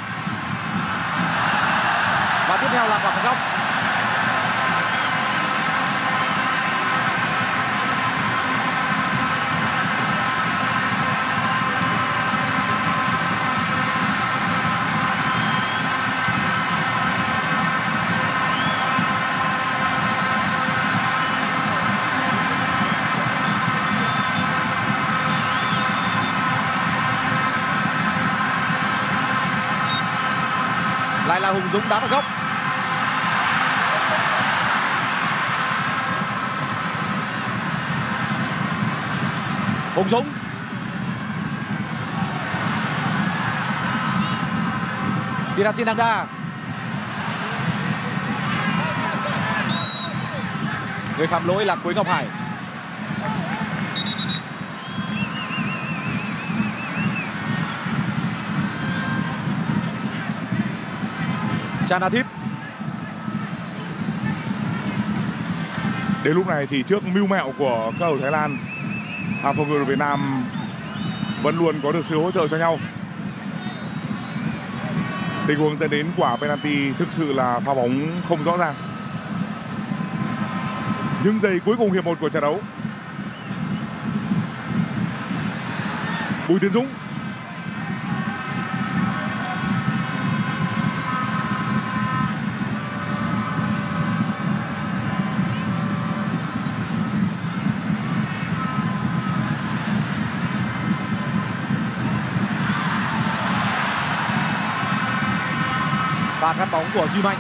Và tiếp theo là quả phạt góc. Lại là Hùng Dũng đá vào góc. Hùng Dũng. Thirasin Dangda. Người phạm lỗi là Quế Ngọc Hải. Chanathip.
Đến lúc này thì trước mưu mẹo của các cầu Thái Lan, hàng phòng ngự Việt Nam vẫn luôn có được sự hỗ trợ cho nhau. Tình huống dẫn đến quả penalty thực sự là pha bóng không rõ ràng. Những giây cuối cùng hiệp 1 của trận đấu. Bùi Tiến Dũng.
Và cắt bóng của Duy Mạnh.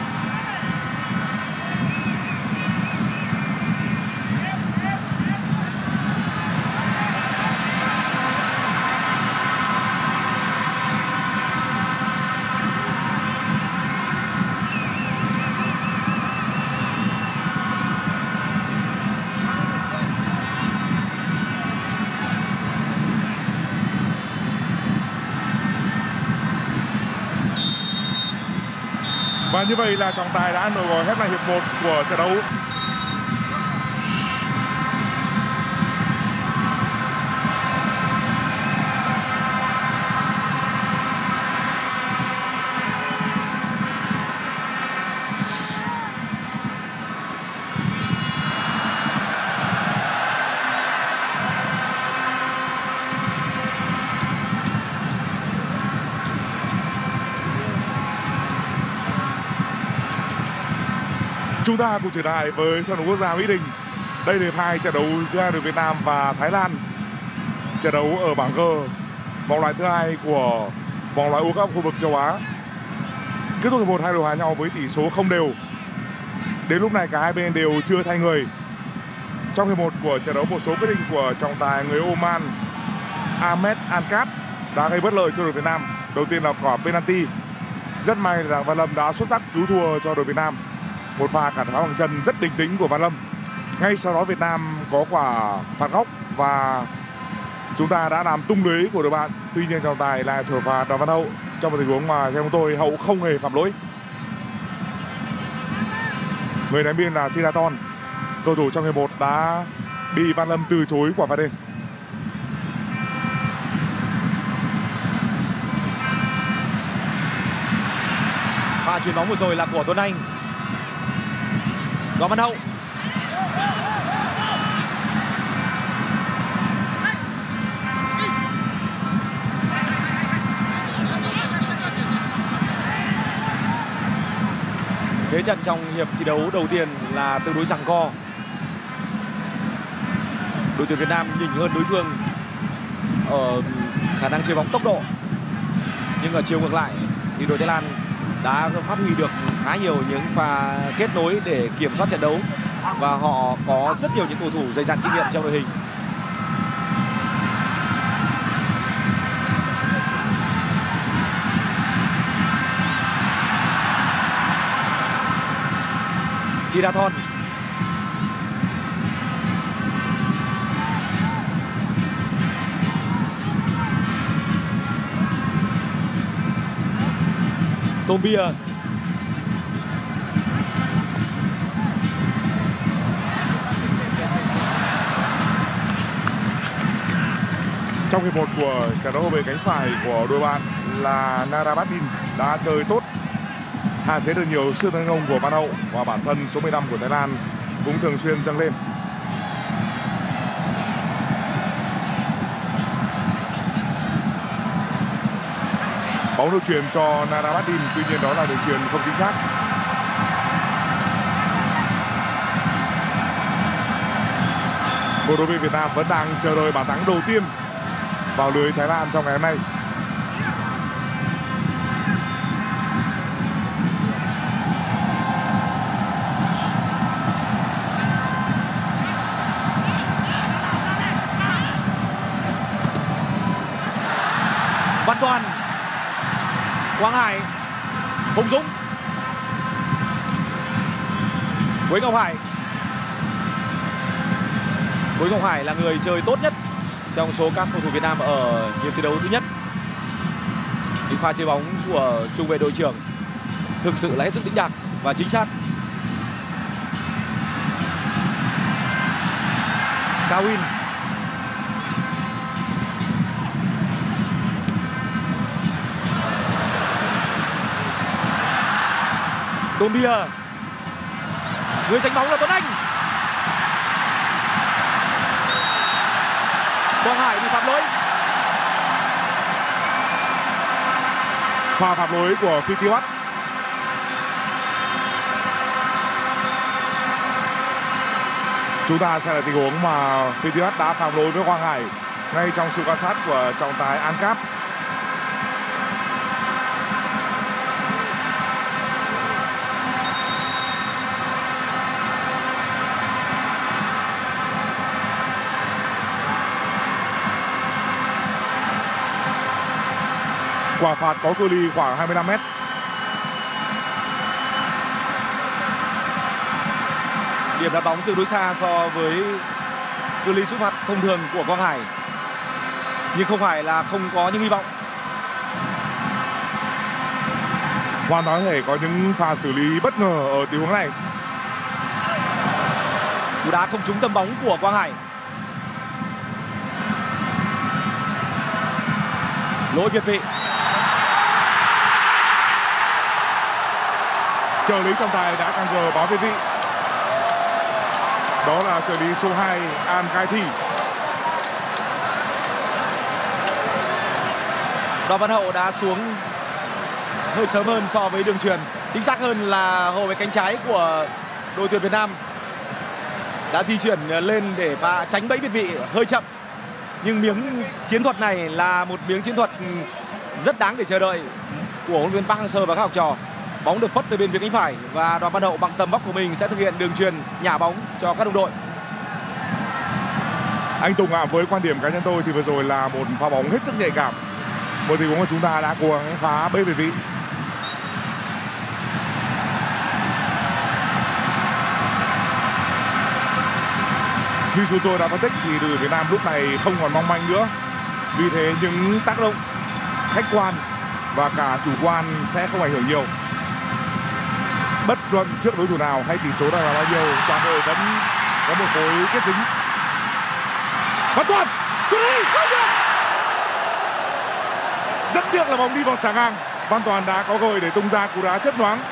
Và như vậy là trọng tài đã nổi còi khép lại hiệp 1 của trận đấu. Chúng ta cùng trở lại với sân đấu quốc gia Mỹ Đình. Đây là hiệp 2 trận đấu giữa đội Việt Nam và Thái Lan. Trận đấu ở bảng G, vòng loại thứ 2 của vòng loại World Cup khu vực châu Á. Kết thúc hiệp 1 hai đội hòa nhau với tỷ số không đều. Đến lúc này cả hai bên đều chưa thay người. Trong hiệp 1 của trận đấu, một số quyết định của trọng tài người Oman Ahmed Ankap đã gây bất lợi cho đội Việt Nam. Đầu tiên là quả penalty. Rất may là Văn Lâm đã xuất sắc cứu thua cho đội Việt Nam. Một pha cản phá bằng chân rất bình tĩnh của Văn Lâm. Ngay sau đó Việt Nam có quả phạt góc và chúng ta đã làm tung lưới của đội bạn. Tuy nhiên trọng tài lại thổi phạt Đoàn Văn Hậu trong một tình huống mà theo tôi Hậu không hề phạm lỗi. Người đánh biên là Thiraton, cầu thủ trong hiệp 1 đã bị Văn Lâm từ chối quả phạt đền.
Pha chuyền bóng vừa rồi là của Tuấn Anh. Đoàn Văn Hậu. thế trận trong hiệp thi đấu đầu tiên là tương đối giằng co. Đội tuyển Việt Nam nhỉnh hơn đối phương ở khả năng chơi bóng tốc độ, nhưng ở chiều ngược lại thì đội Thái Lan đã phát huy được khá nhiều những pha kết nối để kiểm soát trận đấu, và họ có rất nhiều những cầu thủ dày dặn kinh nghiệm trong đội hình. Kirathon, Tombia,
Trong hiệp 1 của trận đấu về cánh phải của đội bạn là Narabadin đã chơi tốt, hạn chế được nhiều sự tấn công của Văn Hậu, và bản thân số 15 của Thái Lan cũng thường xuyên dâng lên. Bóng được truyền cho Narabadin, tuy nhiên đó là đường truyền không chính xác. Cổ động viên Việt Nam vẫn đang chờ đợi bàn thắng đầu tiên vào lưới Thái Lan trong ngày hôm nay.
Văn Toàn, Quang Hải, Hùng Dũng, Quế Ngọc Hải. Quế Ngọc Hải là người chơi tốt nhất trong số các cầu thủ Việt Nam ở hiệp thi đấu thứ nhất. Những pha chơi bóng của trung vệ đội trưởng thực sự là hết sức đĩnh đạc và chính xác. Cao Win, Tombia, người giành bóng là Tuấn Anh. Quang Hải bị phạm lỗi.
Pha phạm lỗi của Phitiwat. Chúng ta sẽ là tình huống mà Phitiwat đã phạm lỗi với Quang Hải ngay trong sự quan sát của trọng tài Ancap. Quả phạt có cự ly khoảng 25 m.
Điểm đá bóng tương đối xa so với cự ly sút phạt thông thường của Quang Hải, nhưng không phải là không có những hy vọng.
Hoàn toàn có thể có những pha xử lý bất ngờ ở tình huống này.
Cú đá không trúng tầm bóng của Quang Hải. Lỗi việt vị.
Trợ lý trọng tài đã căng cờ báo việt vị. Đó là trợ lý số 2 An Khai Thi.
Đoàn Văn Hậu đã xuống hơi sớm hơn so với đường truyền. Chính xác hơn là hậu vệ cánh trái của đội tuyển Việt Nam đã di chuyển lên để phá tránh bẫy việt vị hơi chậm. Nhưng miếng chiến thuật này là một miếng chiến thuật rất đáng để chờ đợi của huấn luyện viên Park Hang-seo và các học trò. Bóng được phất từ bên phía cánh phải và Đoàn Văn Hậu bằng tầm vóc của mình sẽ thực hiện đường truyền nhả bóng cho các đồng đội.
Anh Tùng ạ, với quan điểm cá nhân tôi thì vừa rồi là một pha bóng hết sức nhạy cảm. Một tình huống mà chúng ta đã cố gắng phá bẫy việt vị. Như chúng tôi đã phân tích thì đội tuyển Việt Nam lúc này không còn mong manh nữa. Vì thế những tác động khách quan và cả chủ quan sẽ không ảnh hưởng nhiều. Bất luận trước đối thủ nào hay tỷ số là bao nhiêu, toàn đội vẫn có một khối kết dính. Văn Toàn, sút đi, không được. Rất tiếc là bóng đi vào xà ngang. Văn Toàn đã có cơ hội để tung ra cú đá chớp nhoáng.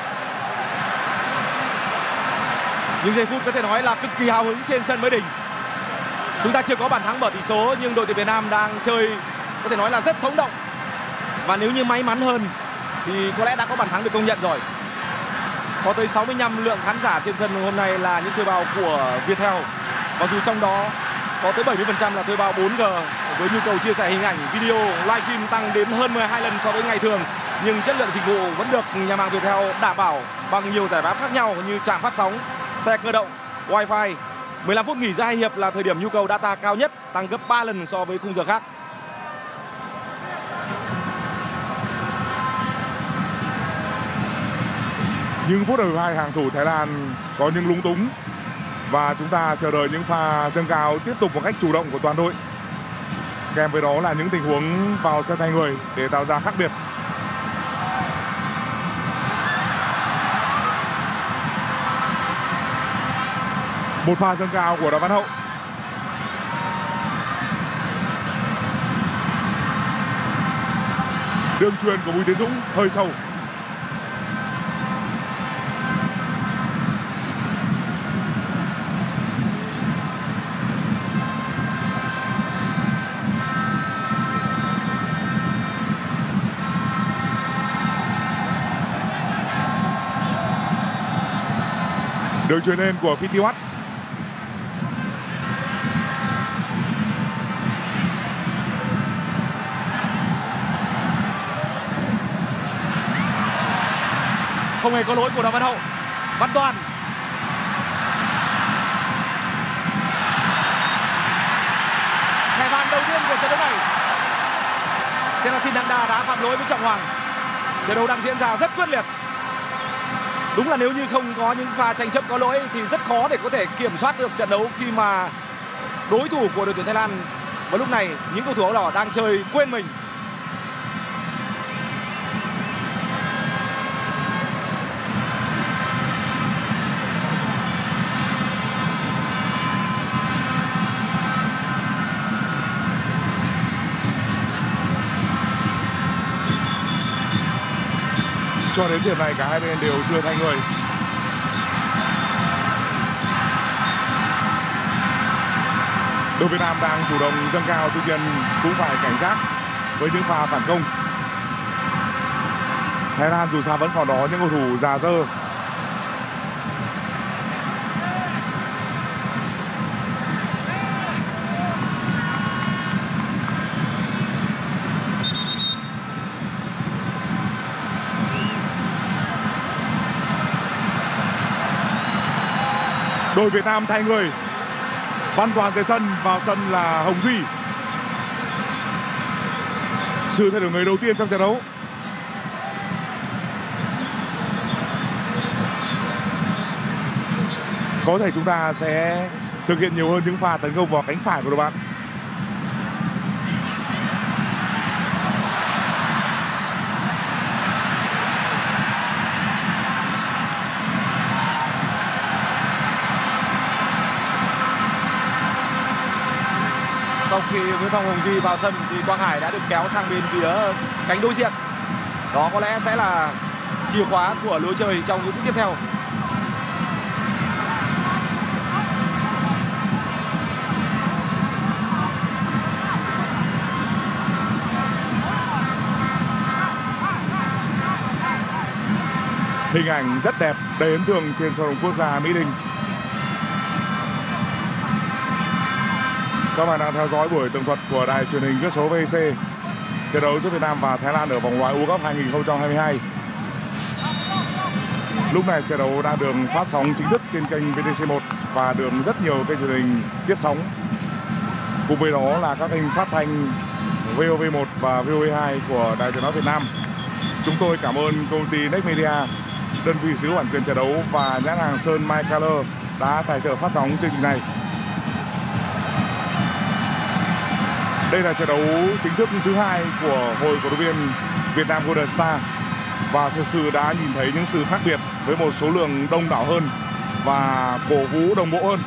Những giây phút có thể nói là cực kỳ hào hứng trên sân Mỹ Đình. Chúng ta chưa có bàn thắng mở tỷ số, nhưng đội tuyển Việt Nam đang chơi có thể nói là rất sống động. Và nếu như may mắn hơn thì có lẽ đã có bàn thắng được công nhận rồi. Có tới 65 lượng khán giả trên sân hôm nay là những thuê bao của Viettel. Mặc dù trong đó có tới 70% là thuê bao 4G với nhu cầu chia sẻ hình ảnh, video, livestream tăng đến hơn 12 lần so với ngày thường, nhưng chất lượng dịch vụ vẫn được nhà mạng Viettel đảm bảo bằng nhiều giải pháp khác nhau như trạm phát sóng, xe cơ động, wifi. 15 phút nghỉ giữa hai hiệp là thời điểm nhu cầu data cao nhất, tăng gấp 3 lần so với khung giờ khác.
Nhưng phút đầu 2 hàng thủ Thái Lan có những lúng túng và chúng ta chờ đợi những pha dâng cao tiếp tục một cách chủ động của toàn đội. Kèm với đó là những tình huống vào sân thay người để tạo ra khác biệt. Một pha dâng cao của Đào Văn Hậu. Đường chuyền của Bùi Tiến Dũng hơi sâu. Đường chuyền lên của Phitiwat.
Không hề có lỗi của Đào Văn Hậu. Văn Toàn. Thẻ vàng đầu tiên của trận đấu này. Terasin Đanda đã phạm lỗi với Trọng Hoàng. Trận đấu đang diễn ra rất quyết liệt. Đúng là nếu như không có những pha tranh chấp có lỗi thì rất khó để có thể kiểm soát được trận đấu khi mà đối thủ của đội tuyển Thái Lan vào lúc này những cầu thủ áo đỏ đang chơi quên mình.
Cho đến điểm này cả hai bên đều chưa thay người. Đội Việt Nam đang chủ động dâng cao, tuy nhiên cũng phải cảnh giác với những pha phản công. Thái Lan dù sao vẫn còn đó những cầu thủ già dơ. Đội Việt Nam thay người. Văn Toàn rời sân, vào sân là Hồng Duy. Sự thay đổi người đầu tiên trong trận đấu. Có thể chúng ta sẽ thực hiện nhiều hơn những pha tấn công vào cánh phải của đội bạn.
Sau khi Nguyễn Phong Hồng Duy vào sân thì Quang Hải đã được kéo sang bên phía cánh đối diện. Đó có lẽ sẽ là chìa khóa của lối chơi trong những phút tiếp theo.
Hình ảnh rất đẹp, đầy ấn tượng trên sân vận động quốc gia Mỹ Đình. Các bạn đang theo dõi buổi tường thuật của đài truyền hình viết số VEC, trận đấu giữa Việt Nam và Thái Lan ở vòng loại World Cup 2022. Lúc này trận đấu đang được phát sóng chính thức trên kênh VTC1 và được rất nhiều kênh truyền hình tiếp sóng. Cùng với đó là các kênh phát thanh VOV1 và VOV2 của Đài Tiếng nói Việt Nam. Chúng tôi cảm ơn công ty Next Media, đơn vị sở hữu bản quyền trận đấu, và nhãn hàng Sơn My Color đã tài trợ phát sóng chương trình này. Đây là trận đấu chính thức thứ hai của Hội cổ động viên Việt Nam Golden Star và thực sự đã nhìn thấy những sự khác biệt với một số lượng đông đảo hơn và cổ vũ đồng bộ hơn.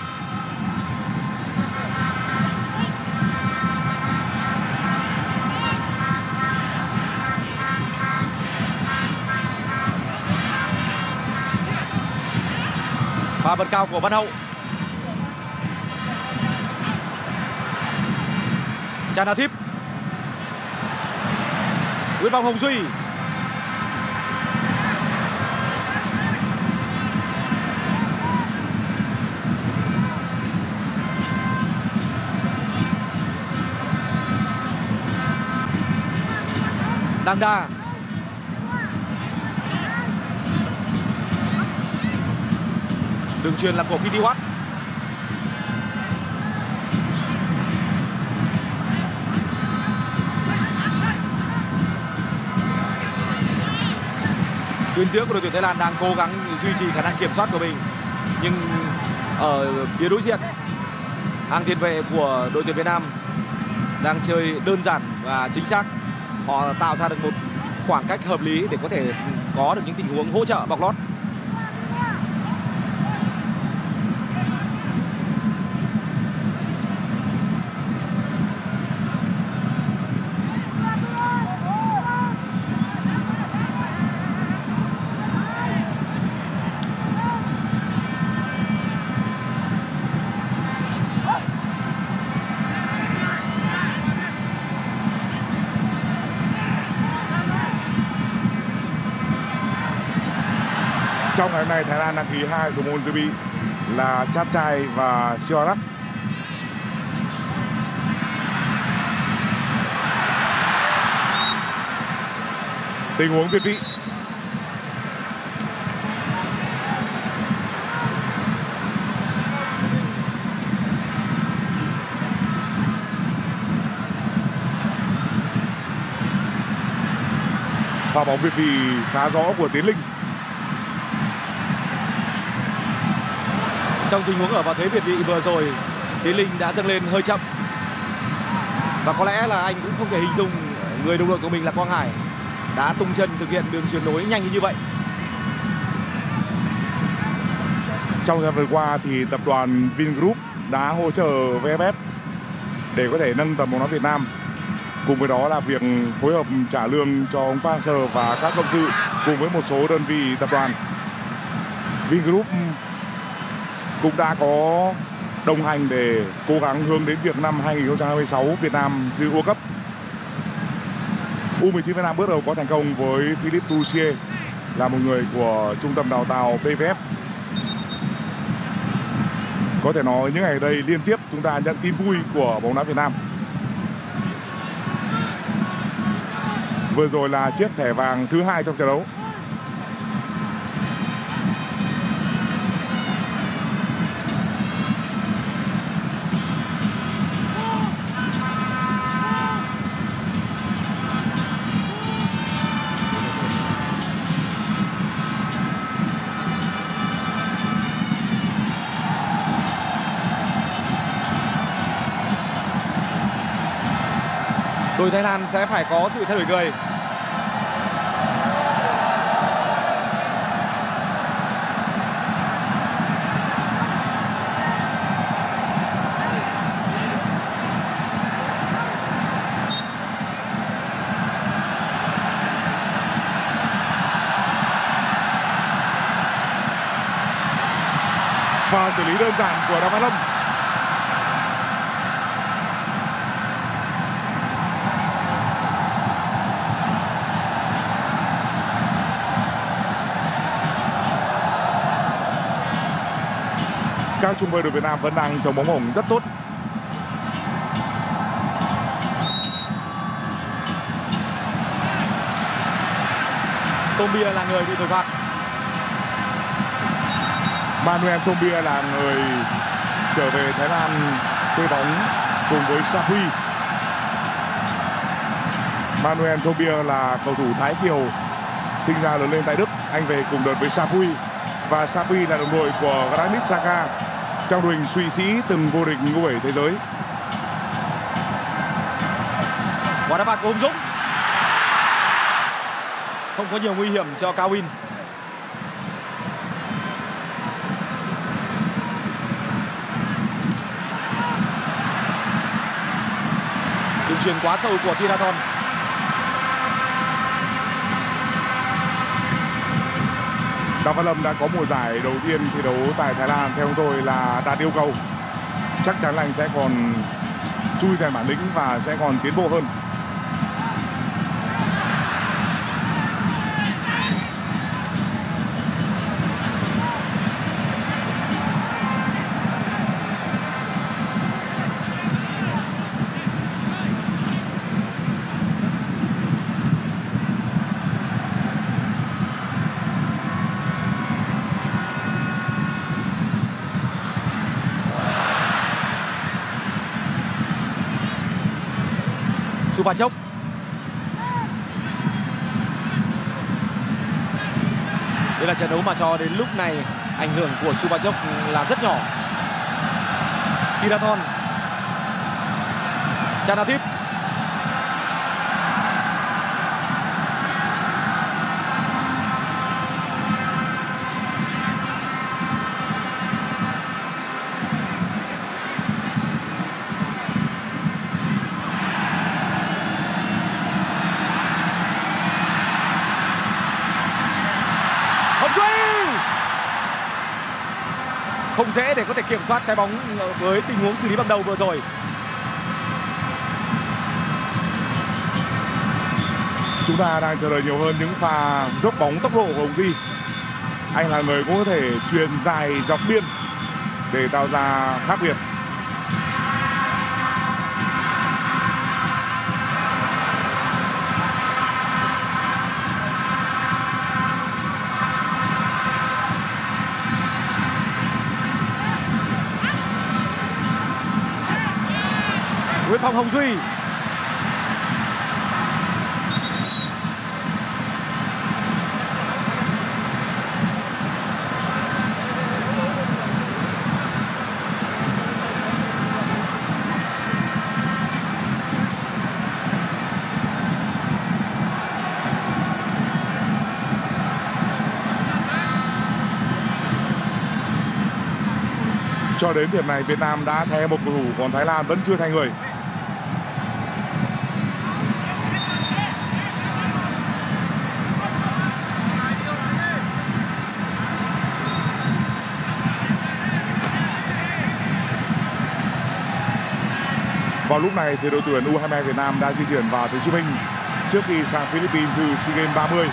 Pha bật cao của Văn Hậu. Chanathip. Nguyễn Phong Hồng Duy. Đăng Đa. Đường chuyền là của Phitiwat. Tuyến giữa của đội tuyển Thái Lan đang cố gắng duy trì khả năng kiểm soát của mình, nhưng ở phía đối diện, hàng tiền vệ của đội tuyển Việt Nam đang chơi đơn giản và chính xác. Họ tạo ra được một khoảng cách hợp lý để có thể có được những tình huống hỗ trợ bọc lót.
Trong ngày hôm nay, Thái Lan đăng ký 2 thủ môn dự bị là Chatchai và Siorak. Tình huống việt vị. Pha bóng việt vị khá rõ của Tiến Linh.
Trong tình huống ở vào thế việt vị vừa rồi, Tiến Linh đã dâng lên hơi chậm, và có lẽ là anh cũng không thể hình dung người đồng đội của mình là Quang Hải đã tung chân thực hiện đường chuyền nối nhanh như vậy.
Trong thời gian vừa qua thì tập đoàn Vingroup đã hỗ trợ VFF để có thể nâng tầm bóng đá Việt Nam. Cùng với đó là việc phối hợp trả lương cho ông Park Hang-seo và các cộng sự cùng với một số đơn vị tập đoàn. Vingroup cũng đã có đồng hành để cố gắng hướng đến việc năm 2026 Việt Nam dự World Cup. U19 Việt Nam bước đầu có thành công với Philippe Roussier, là một người của trung tâm đào tạo PVF. Có thể nói những ngày ở đây liên tiếp chúng ta nhận tin vui của bóng đá Việt Nam. Vừa rồi là chiếc thẻ vàng thứ 2 trong trận đấu.
Đội Thái Lan sẽ phải có sự thay đổi người.
Pha xử lý đơn giản của Đặng Văn Lâm. Các trung vệ đội Việt Nam vẫn đang chống bóng hổng rất tốt.
Tombia là người bị thổi phạt.
Manuel Tombia là người trở về Thái Lan chơi bóng cùng với Sapui. Manuel Tombia là cầu thủ Thái Kiều, sinh ra lớn lên tại Đức. Anh về cùng đợt với Sapui, và Sapui là đồng đội của Granit Xhaka trong đội hình Thụy Sĩ từng vô địch U17 thế giới.
Quả đá phạt của Hùng Dũng. Không có nhiều nguy hiểm cho Cao Win. Đường chuyền quá sâu của Thirathon.
Đặng Văn Lâm đã có mùa giải đầu tiên thi đấu tại Thái Lan theo tôi là đạt yêu cầu. Chắc chắn là anh sẽ còn chui rèn bản lĩnh và sẽ còn tiến bộ hơn.
Supachok. Đây là trận đấu mà cho đến lúc này ảnh hưởng của Supachok là rất nhỏ. Kirathon, Chanathip, Hồng Duy. Không dễ để có thể kiểm soát trái bóng với tình huống xử lý bằng đầu vừa rồi.
Chúng ta đang chờ đợi nhiều hơn những pha dốc bóng tốc độ của Hồng Duy. Anh là người cũng có thể chuyền dài dọc biên để tạo ra khác biệt.
Nguyễn Phong, Hồng Duy.
Cho đến điểm này Việt Nam đã thay một cầu thủ, còn Thái Lan vẫn chưa thay người. Vào lúc này thì đội tuyển U22 Việt Nam đã di chuyển vào thành phố Hồ Chí Minh trước khi sang Philippines dự SEA Games 30.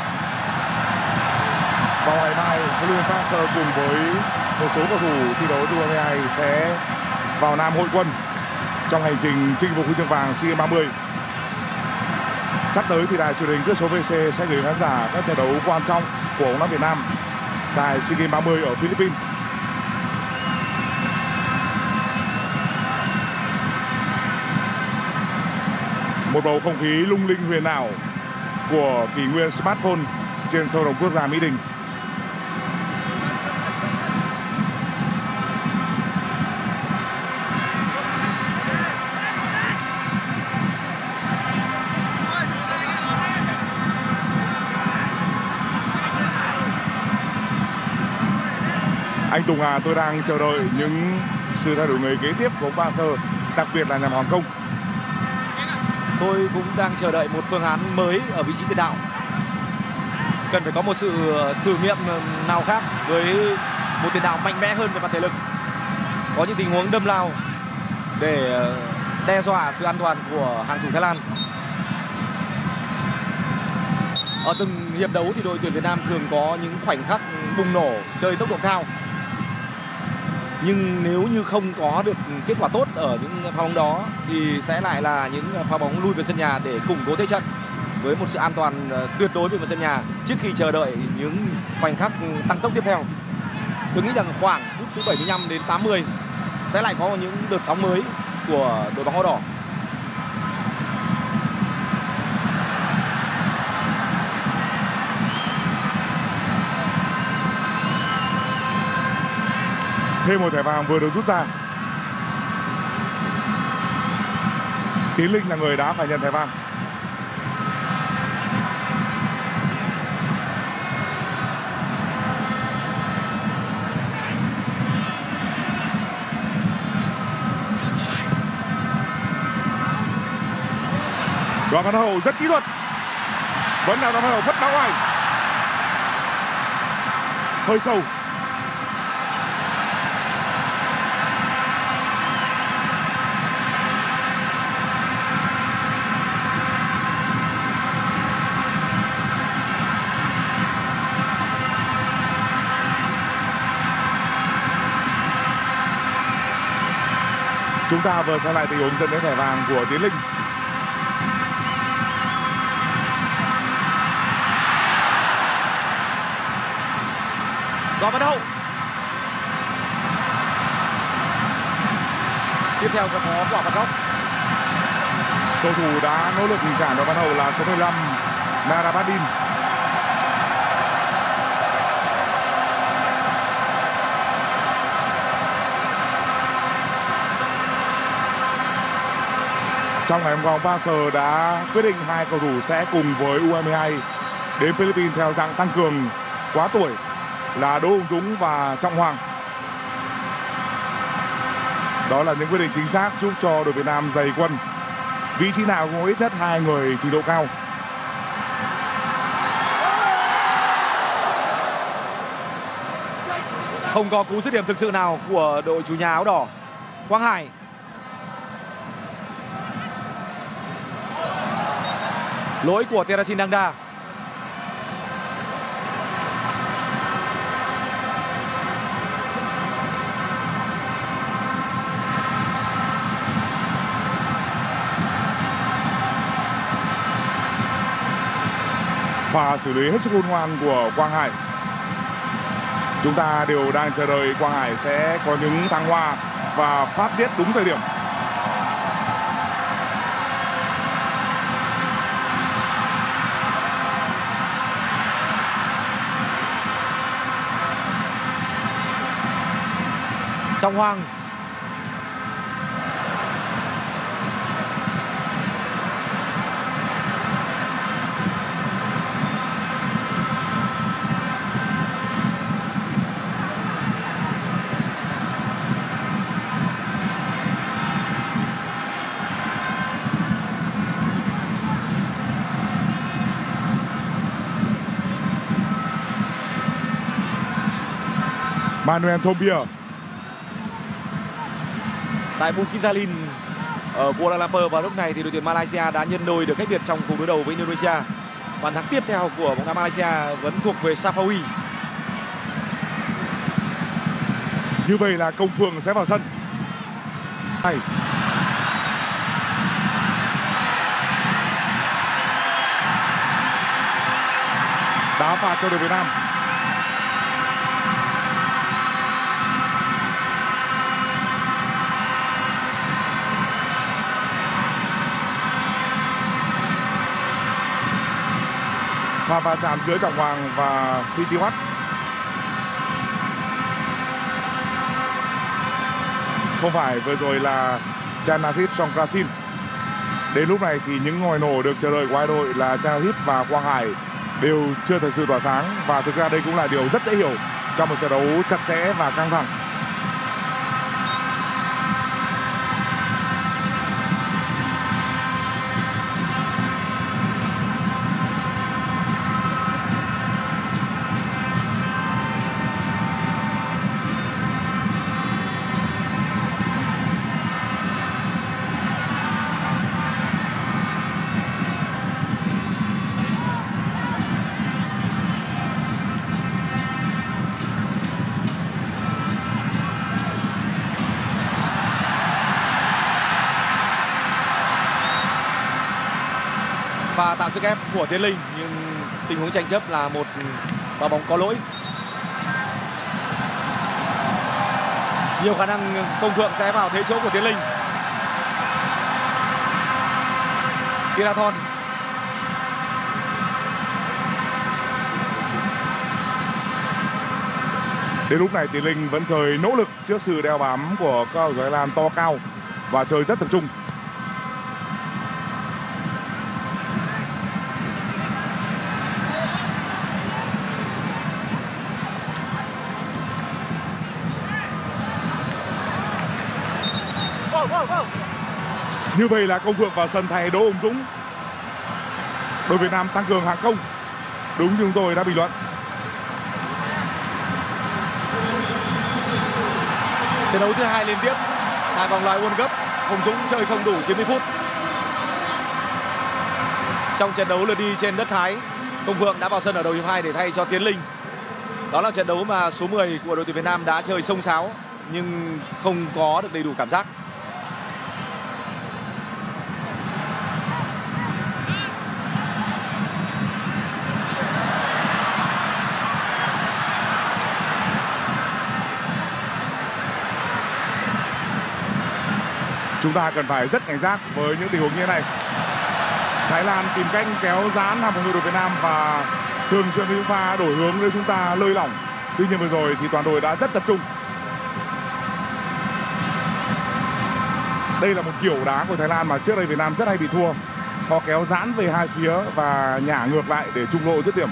Vào ngày mai, huấn luyện viên Park Hang-seo cùng với một số cầu thủ thi đấu cho U22 sẽ vào Nam hội quân trong hành trình chinh phục huy chương vàng SEA Games 30. Sắp tới thì đài truyền hình Quyết số VC sẽ gửi khán giả các trận đấu quan trọng của bóng đá Việt Nam tại SEA Games 30 ở Philippines. Một bầu không khí lung linh huyền ảo của kỷ nguyên smartphone trên sân vận động quốc gia Mỹ Đình. Anh Tùng Hà, tôi đang chờ đợi những sự thay đổi người kế tiếp của ông Park Hang-seo, đặc biệt là nhà Hoàng Công.
Tôi cũng đang chờ đợi một phương án mới ở vị trí tiền đạo. Cần phải có một sự thử nghiệm nào khác với một tiền đạo mạnh mẽ hơn về mặt thể lực. Có những tình huống đâm lao để đe dọa sự an toàn của hàng thủ Thái Lan. Ở từng hiệp đấu thì đội tuyển Việt Nam thường có những khoảnh khắc bùng nổ, chơi tốc độ cao. Nhưng nếu như không có được kết quả tốt ở những pha bóng đó thì sẽ lại là những pha bóng lui về sân nhà để củng cố thế trận với một sự an toàn tuyệt đối về sân nhà trước khi chờ đợi những khoảnh khắc tăng tốc tiếp theo. Tôi nghĩ rằng khoảng phút thứ 75 đến 80 sẽ lại có những đợt sóng mới của đội bóng áo đỏ.
Thêm một thẻ vàng vừa được rút ra. Tiến Linh là người đã phải nhận thẻ vàng. Đoàn Văn Hậu rất kỹ thuật. Vẫn là Đoàn Văn Hậu vứt bóng ngoài. Hơi sâu. Chúng ta vừa xem lại tình huống dẫn đến thẻ vàng của Tiến Linh.
Đoàn Văn Hậu. Tiếp theo sẽ có quả phạt góc.
cầu thủ đã nỗ lực cản vào ban đầu là số 15 Narabadin. Trong ngày hôm qua, Barca đã quyết định hai cầu thủ sẽ cùng với U22 đến Philippines theo dạng tăng cường quá tuổi là Đỗ Hùng Dũng và Trọng Hoàng. Đó là những quyết định chính xác giúp cho đội Việt Nam dày quân. Vị trí nào cũng có ít nhất hai người trình độ cao.
Không có cú dứt điểm thực sự nào của đội chủ nhà áo đỏ. Quang Hải. Lỗi của Terasin Dangda.
Pha xử lý hết sức khôn ngoan của Quang Hải. Chúng ta đều đang chờ đợi Quang Hải sẽ có những thăng hoa và phát tiết đúng thời điểm.
Trọng Hoàng.
Manuel Thombia.
Tại Bukit ở Kuala Lumpur và lúc này thì đội tuyển Malaysia đã nhân đôi được cách biệt trong cuộc đối đầu với Indonesia. Bàn thắng tiếp theo của bóng đá Malaysia vẫn thuộc về Safawi.
Như vậy là Công Phượng sẽ vào sân. Này. Đá phạt cho đội Việt Nam. Pha va chạm giữa Trọng Hoàng và Phitiwat. Không phải, vừa rồi là Chanathip Songkrasin. Đến lúc này thì những ngòi nổ được chờ đợi của hai đội là Chanathip và Quang Hải đều chưa thật sự tỏa sáng. Và thực ra đây cũng là điều rất dễ hiểu trong một trận đấu chặt chẽ và căng thẳng.
Và tạo sức ép của Tiến Linh, nhưng tình huống tranh chấp là một pha bóng có lỗi. Nhiều khả năng Công Phượng sẽ vào thế chỗ của Tiến Linh. Kirathon.
Đến lúc này Tiến Linh vẫn chơi nỗ lực trước sự đeo bám của cầu thủ Thái Lan to cao và chơi rất tập trung. Như vậy là Công Phượng vào sân thay Đỗ Hùng Dũng. Đội Việt Nam tăng cường hàng công. Đúng như chúng tôi đã bình luận.
Trận đấu thứ hai liên tiếp tại vòng loại World Cup, Hùng Dũng chơi không đủ 90 phút. Trong trận đấu lượt đi trên đất Thái, Công Phượng đã vào sân ở đầu hiệp 2 để thay cho Tiến Linh. Đó là trận đấu mà số 10 của đội tuyển Việt Nam đã chơi xông xáo nhưng không có được đầy đủ cảm giác.
Chúng ta cần phải rất cảnh giác với những tình huống như thế này. Thái Lan tìm cách kéo giãn hàng phòng ngự đội Việt Nam và thường xuyên những pha đổi hướng để chúng ta lơi lỏng. Tuy nhiên vừa rồi thì toàn đội đã rất tập trung. Đây là một kiểu đá của Thái Lan mà trước đây Việt Nam rất hay bị thua. Họ kéo giãn về hai phía và nhả ngược lại để trung lộ dứt điểm.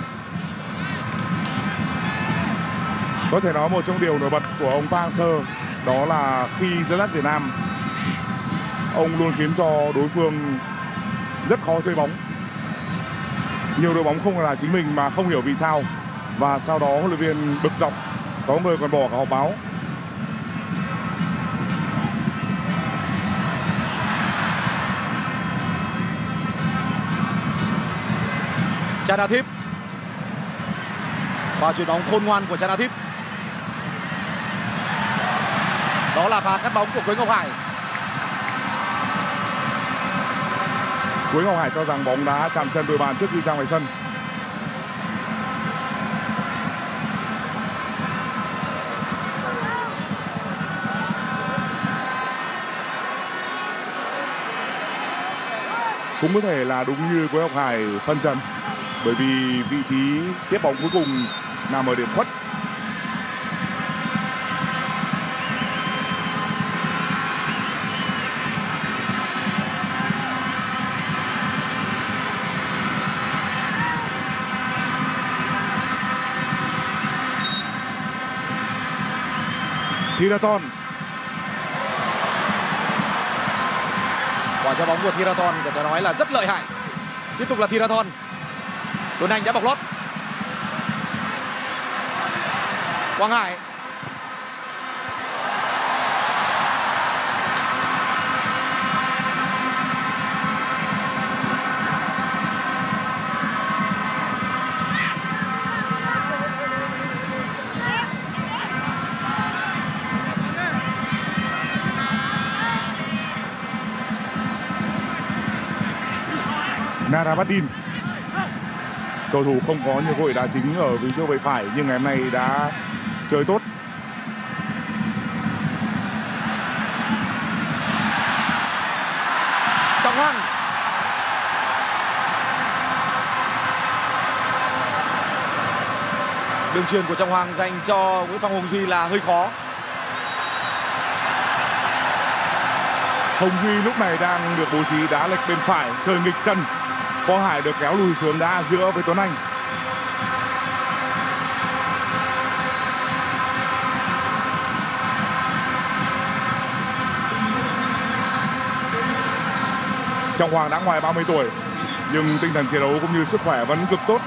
Có thể nói một trong điều nổi bật của ông Park Hang-seo đó là khi dẫn dắt Việt Nam, ông luôn khiến cho đối phương rất khó chơi bóng. Nhiều đội bóng không là chính mình mà không hiểu vì sao, và sau đó huấn luyện viên bực dọc, có người còn bỏ cả họp báo.
Chanathip và chuyền bóng khôn ngoan của Chanathip. Đó là pha cắt bóng của Quế Ngọc Hải.
Quế Ngọc Hải cho rằng bóng đá chạm chân đội bạn trước khi ra ngoài sân. Cũng có thể là đúng như Quế Ngọc Hải phân trần, bởi vì vị trí tiếp bóng cuối cùng nằm ở điểm khuất. Thirathon.
Quả trái bóng của Thirathon có thể nói là rất lợi hại. Tiếp tục là Thirathon. Tuấn Anh đã bọc lót. Quang Hải.
Narabadin, cầu thủ không có nhiều cơ hội đá chính ở vị trí bên phải nhưng ngày hôm nay đã chơi tốt.
Trọng Hoàng. Đường chuyền của Trọng Hoàng dành cho Nguyễn Phong Hồng Duy là hơi khó.
Hồng Duy lúc này đang được bố trí đá lệch bên phải, chơi nghịch chân. Quang Hải được kéo lùi xuống đá giữa với Tuấn Anh. Trọng Hoàng đã ngoài 30 tuổi nhưng tinh thần chiến đấu cũng như sức khỏe vẫn cực tốt.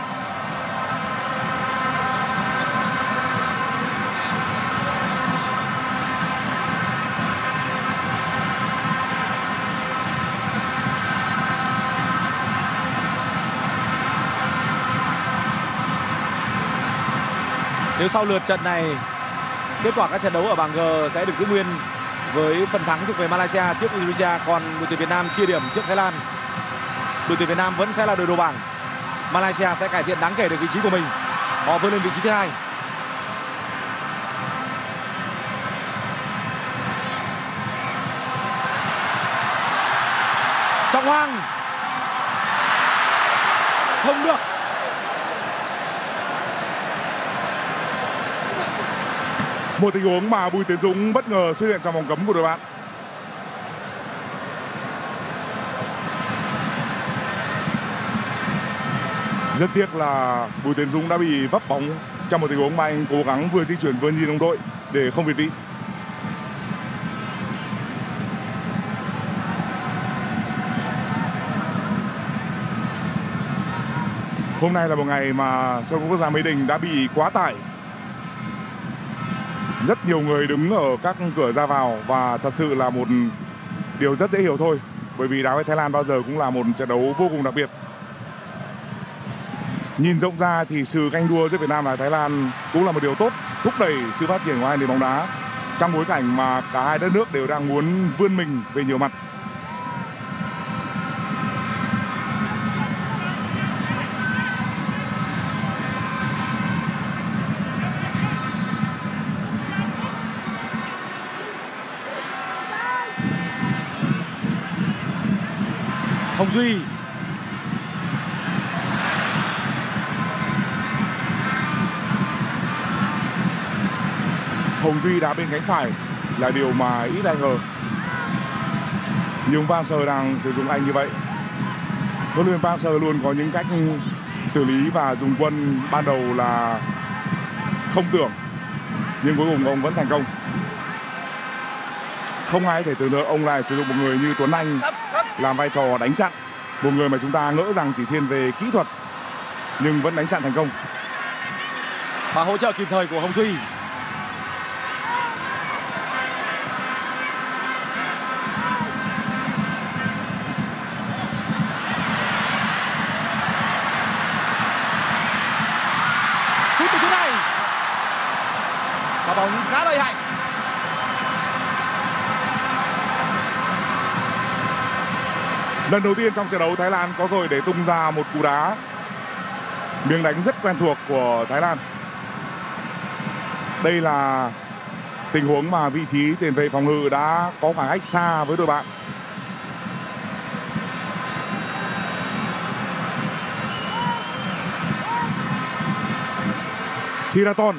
Nếu sau lượt trận này, kết quả các trận đấu ở bảng G sẽ được giữ nguyên với phần thắng thuộc về Malaysia trước Indonesia, còn đội tuyển Việt Nam chia điểm trước Thái Lan. Đội tuyển Việt Nam vẫn sẽ là đội đầu bảng. Malaysia sẽ cải thiện đáng kể được vị trí của mình. Họ vươn lên vị trí thứ hai. Trọng Hoàng. Không được.
Một tình huống mà Bùi Tiến Dũng bất ngờ xuất hiện trong vòng cấm của đội bạn. Rất tiếc là Bùi Tiến Dũng đã bị vấp bóng trong một tình huống mà anh cố gắng vừa di chuyển vừa nhìn đồng đội để không việt vị. Hôm nay là một ngày mà sân vận quốc gia Mỹ Đình đã bị quá tải. Rất nhiều người đứng ở các cửa ra vào và thật sự là một điều rất dễ hiểu thôi. Bởi vì đá với Thái Lan bao giờ cũng là một trận đấu vô cùng đặc biệt. Nhìn rộng ra thì sự ganh đua giữa Việt Nam và Thái Lan cũng là một điều tốt, thúc đẩy sự phát triển của hai nền bóng đá trong bối cảnh mà cả hai đất nước đều đang muốn vươn mình về nhiều mặt.
Hồng Duy.
Hồng Duy đá bên cánh phải là điều mà ít ai ngờ. Nhưng Park Hang-seo đang sử dụng anh như vậy. Huấn luyện Park Hang-seo luôn có những cách xử lý và dùng quân ban đầu là không tưởng, nhưng cuối cùng ông vẫn thành công. Không ai thể tưởng được ông lại sử dụng một người như Tuấn Anh làm vai trò đánh chặn, một người mà chúng ta ngỡ rằng chỉ thiên về kỹ thuật nhưng vẫn đánh chặn thành công.
Và hỗ trợ kịp thời của Hồng Duy. Sút từ thứ này. Và bóng khá lợi hại.
Lần đầu tiên trong trận đấu Thái Lan có cơ hội để tung ra một cú đá, miếng đánh rất quen thuộc của Thái Lan. Đây là tình huống mà vị trí tiền vệ phòng ngự đã có khoảng cách xa với đội bạn. Thiraton.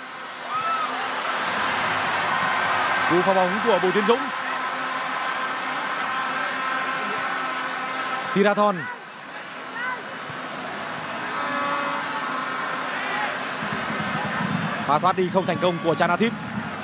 Cú phá bóng của Bùi Tiến Dũng. Thiraton. Pha thoát đi không thành công của Chanathip.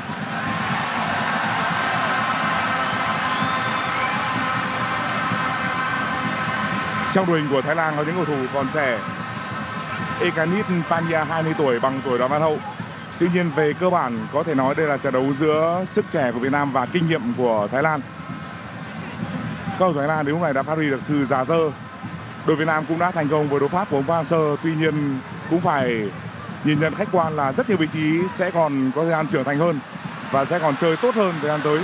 Trong đội hình của Thái Lan có những cầu thủ còn trẻ. Ekanit Panya 20 tuổi bằng tuổi Đoàn Văn Hậu. Tuy nhiên về cơ bản có thể nói đây là trận đấu giữa sức trẻ của Việt Nam và kinh nghiệm của Thái Lan. Các cầu thủ Thái Lan đến lúc này đã phát huy được sự già dơ. Đội Việt Nam cũng đã thành công với đấu pháp của ông Park Hang-seo, tuy nhiên cũng phải nhìn nhận khách quan là rất nhiều vị trí sẽ còn có thời gian trưởng thành hơn và sẽ còn chơi tốt hơn thời gian tới.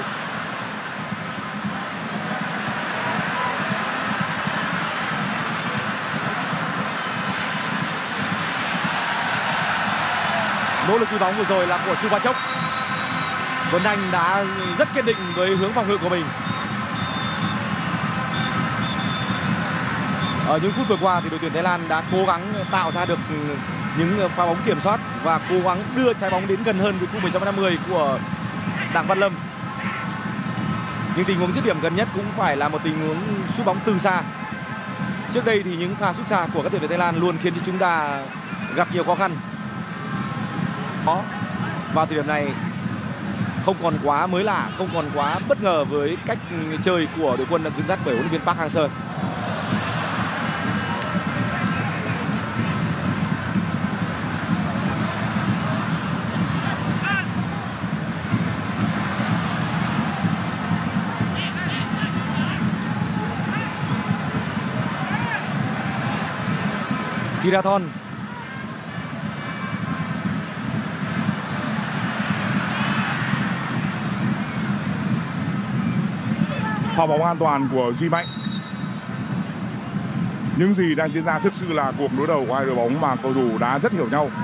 Nỗ lực đi bóng vừa rồi là của Supachok. Tuấn Anh đã rất kiên định với hướng phòng ngự của mình. Ở những phút vừa qua thì đội tuyển Thái Lan đã cố gắng tạo ra được những pha bóng kiểm soát và cố gắng đưa trái bóng đến gần hơn với khu 16m50 của Đặng Văn Lâm. Nhưng tình huống dứt điểm gần nhất cũng phải là một tình huống sút bóng từ xa. Trước đây thì những pha sút xa của các tuyển thủ Thái Lan luôn khiến cho chúng ta gặp nhiều khó khăn. Vào thời điểm này không còn quá mới lạ, không còn quá bất ngờ với cách chơi của đội quân được dẫn dắt bởi huấn luyện viên Park Hang-seo. Thiraton.
Pha bóng an toàn của Duy Mạnh. Những gì đang diễn ra thực sự là cuộc đối đầu của hai đội bóng mà cầu thủ đã rất hiểu nhau.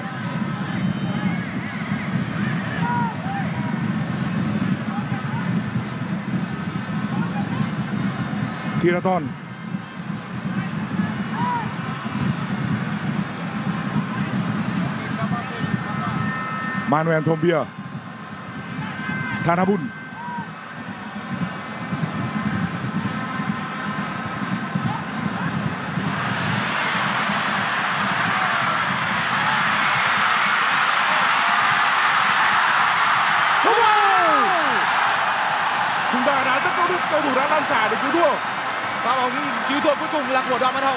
Thiraton. Manuel Thombia. Thanabun. Chúng ta đã rất nỗ lực, cầu thủ đã lan xả để cứu thua.
Pha bóng cứu thua cuối cùng là của Đoàn Văn Hậu.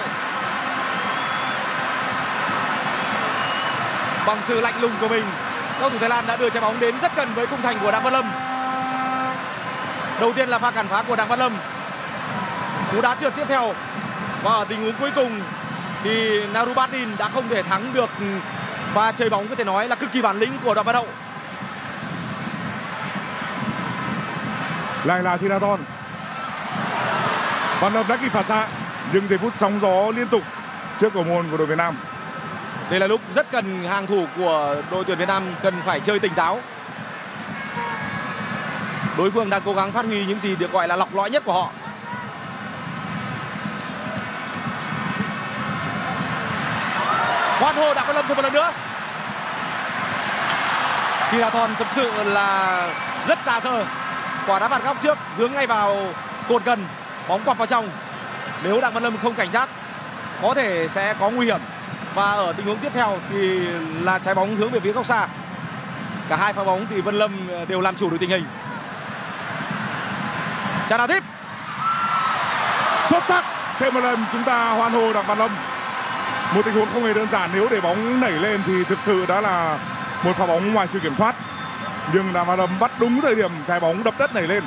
Bằng sự lạnh lùng của mình, cầu thủ Thái Lan đã đưa trái bóng đến rất gần với khung thành của Đặng Văn Lâm. Đầu tiên là pha cản phá của Đặng Văn Lâm. Cú đá trượt tiếp theo. Và ở tình huống cuối cùng thì Narubatin đã không thể thắng được pha chơi bóng có thể nói là cực kỳ bản lĩnh của Đoàn Văn Hậu.
Lại là Thiraton. Văn Lâm đã kịp phản xạ nhưng giây phút sóng gió liên tục trước cầu môn của đội Việt Nam.
Đây là lúc rất cần hàng thủ của đội tuyển Việt Nam cần phải chơi tỉnh táo. Đối phương đang cố gắng phát huy những gì được gọi là lọc lõi nhất của họ. Hoan hô Đặng Văn Lâm thêm một lần nữa. Thirathon thực sự là rất ra dơ. Quả đá phạt góc trước hướng ngay vào cột gần, bóng quặp vào trong. Nếu Đặng Văn Lâm không cảnh giác có thể sẽ có nguy hiểm. Và ở tình huống tiếp theo thì là trái bóng hướng về phía góc xa. Cả hai pha bóng thì Văn Lâm đều làm chủ được tình hình. Chanathip
xuất sắc. Thêm một lần chúng ta hoan hô Đặng Văn Lâm. Một tình huống không hề đơn giản, nếu để bóng nảy lên thì thực sự đã là một pha bóng ngoài sự kiểm soát. Nhưng Đặng Văn Lâm bắt đúng thời điểm trái bóng đập đất nảy lên.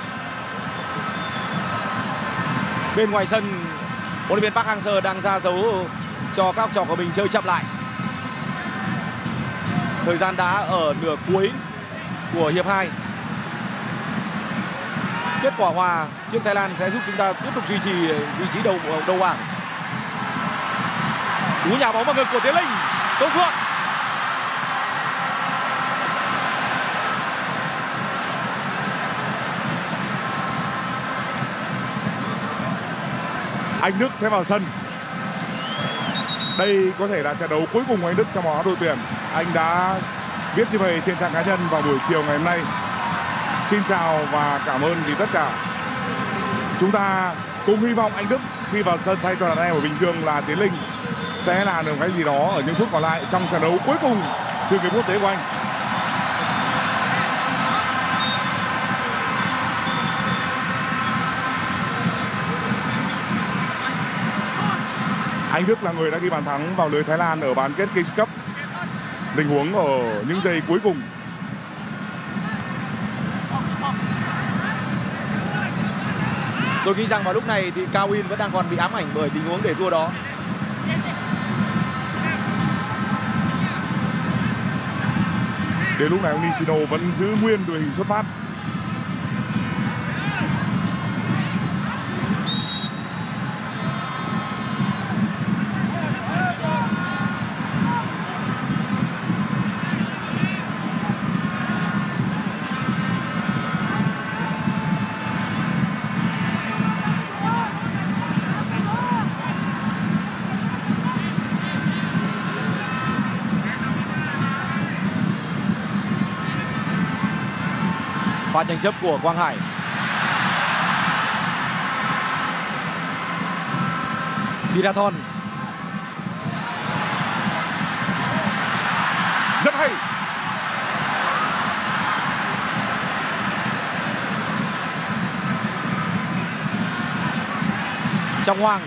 Bên ngoài sân, huấn luyện viên Park Hang-seo đang ra dấu cho các học trò của mình chơi chậm lại. Thời gian đá ở nửa cuối của hiệp 2. Kết quả hòa trước Thái Lan sẽ giúp chúng ta tiếp tục duy trì vị trí đầu bảng. Cú nhào bóng vào ngực của Tiến Linh. Công Phượng.
Anh Đức sẽ vào sân. Đây có thể là trận đấu cuối cùng của anh Đức trong màu áo đội tuyển. Anh đã viết như vậy trên trang cá nhân vào buổi chiều ngày hôm nay. Xin chào và cảm ơn vì tất cả. Chúng ta cùng hy vọng anh Đức khi vào sân thay cho đàn em ở Bình Dương là Tiến Linh sẽ làm được cái gì đó ở những phút còn lại trong trận đấu cuối cùng sự nghiệp quốc tế của anh. Anh Đức là người đã ghi bàn thắng vào lưới Thái Lan ở bán kết Kings Cup. Tình huống ở những giây cuối cùng.
Tôi nghĩ rằng vào lúc này thì Cao In vẫn đang còn bị ám ảnh bởi tình huống để thua đó.
Đến lúc này ông Nishino vẫn giữ nguyên đội hình xuất phát.
Pha tranh chấp của Quang Hải. Thirathon.
Rất hay.
Trọng Hoàng.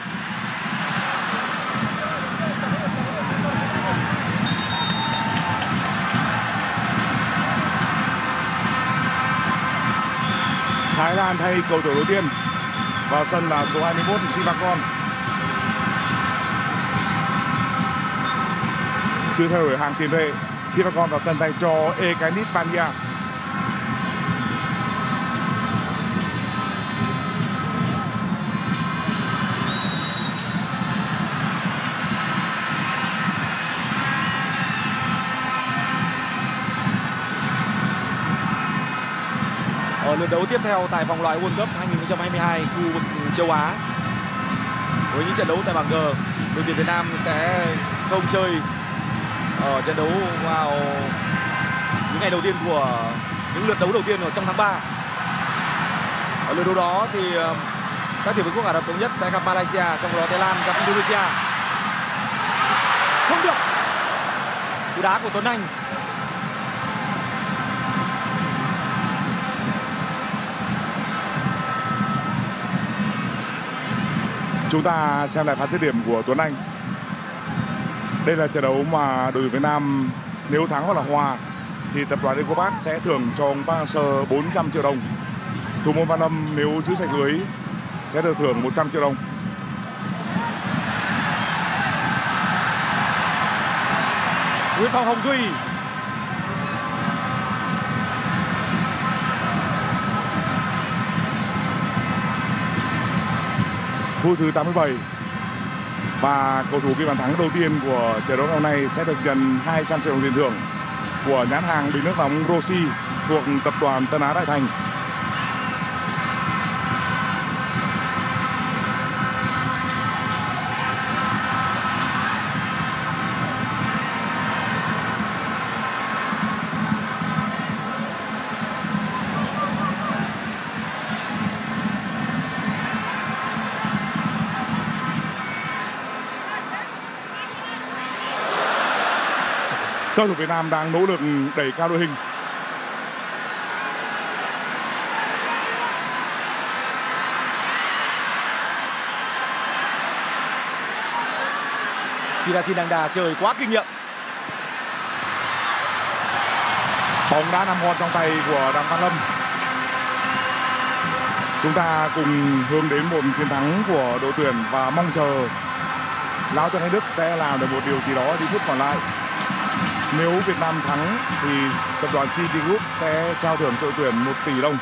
Thái Lan thay cầu thủ đầu tiên. Vào sân là số 21 Sivakon. Sự thay đổi hàng tiền vệ. Sivakon vào sân thay cho Ekanit Pania.
Ở lượt đấu tiếp theo tại vòng loại World Cup 2022 khu vực châu Á, với những trận đấu tại bảng G, đội tuyển Việt Nam sẽ không chơi ở trận đấu vào những ngày đầu tiên của những lượt đấu đầu tiên ở trong tháng 3. Ở lượt đấu đó thì các tiểu vương quốc Ả Rập Thống Nhất sẽ gặp Malaysia, trong đó Thái Lan gặp Indonesia. Không được. Cú đá của Tuấn Anh.
Chúng ta xem lại pha dứt điểm của Tuấn Anh. Đây là trận đấu mà đội tuyển Việt Nam nếu thắng hoặc là hòa thì tập đoàn Ecopark sẽ thưởng cho ông Park Hang-seo 400 triệu đồng. Thủ môn Văn Lâm nếu giữ sạch lưới sẽ được thưởng 100 triệu đồng.
Nguyễn Phong Hồng Duy.
Phút thứ 87 và cầu thủ ghi bàn thắng đầu tiên của trận đấu hôm nay sẽ được nhận 200 triệu đồng tiền thưởng của nhãn hàng bình nước nóng Rossi thuộc tập đoàn Tân Á Đại Thành. Cầu thủ Việt Nam đang nỗ lực đẩy cao đội hình.
Thirasin Đangda chơi quá kinh nghiệm.
Bóng đã nằm ngon trong tay của Đặng Văn Lâm. Chúng ta cùng hướng đến một chiến thắng của đội tuyển và mong chờ Lão tướng Anh Đức sẽ làm được một điều gì đó ở những phút còn lại. Nếu Việt Nam thắng thì tập đoàn CT Group sẽ trao thưởng cho đội tuyển 1 tỷ đồng.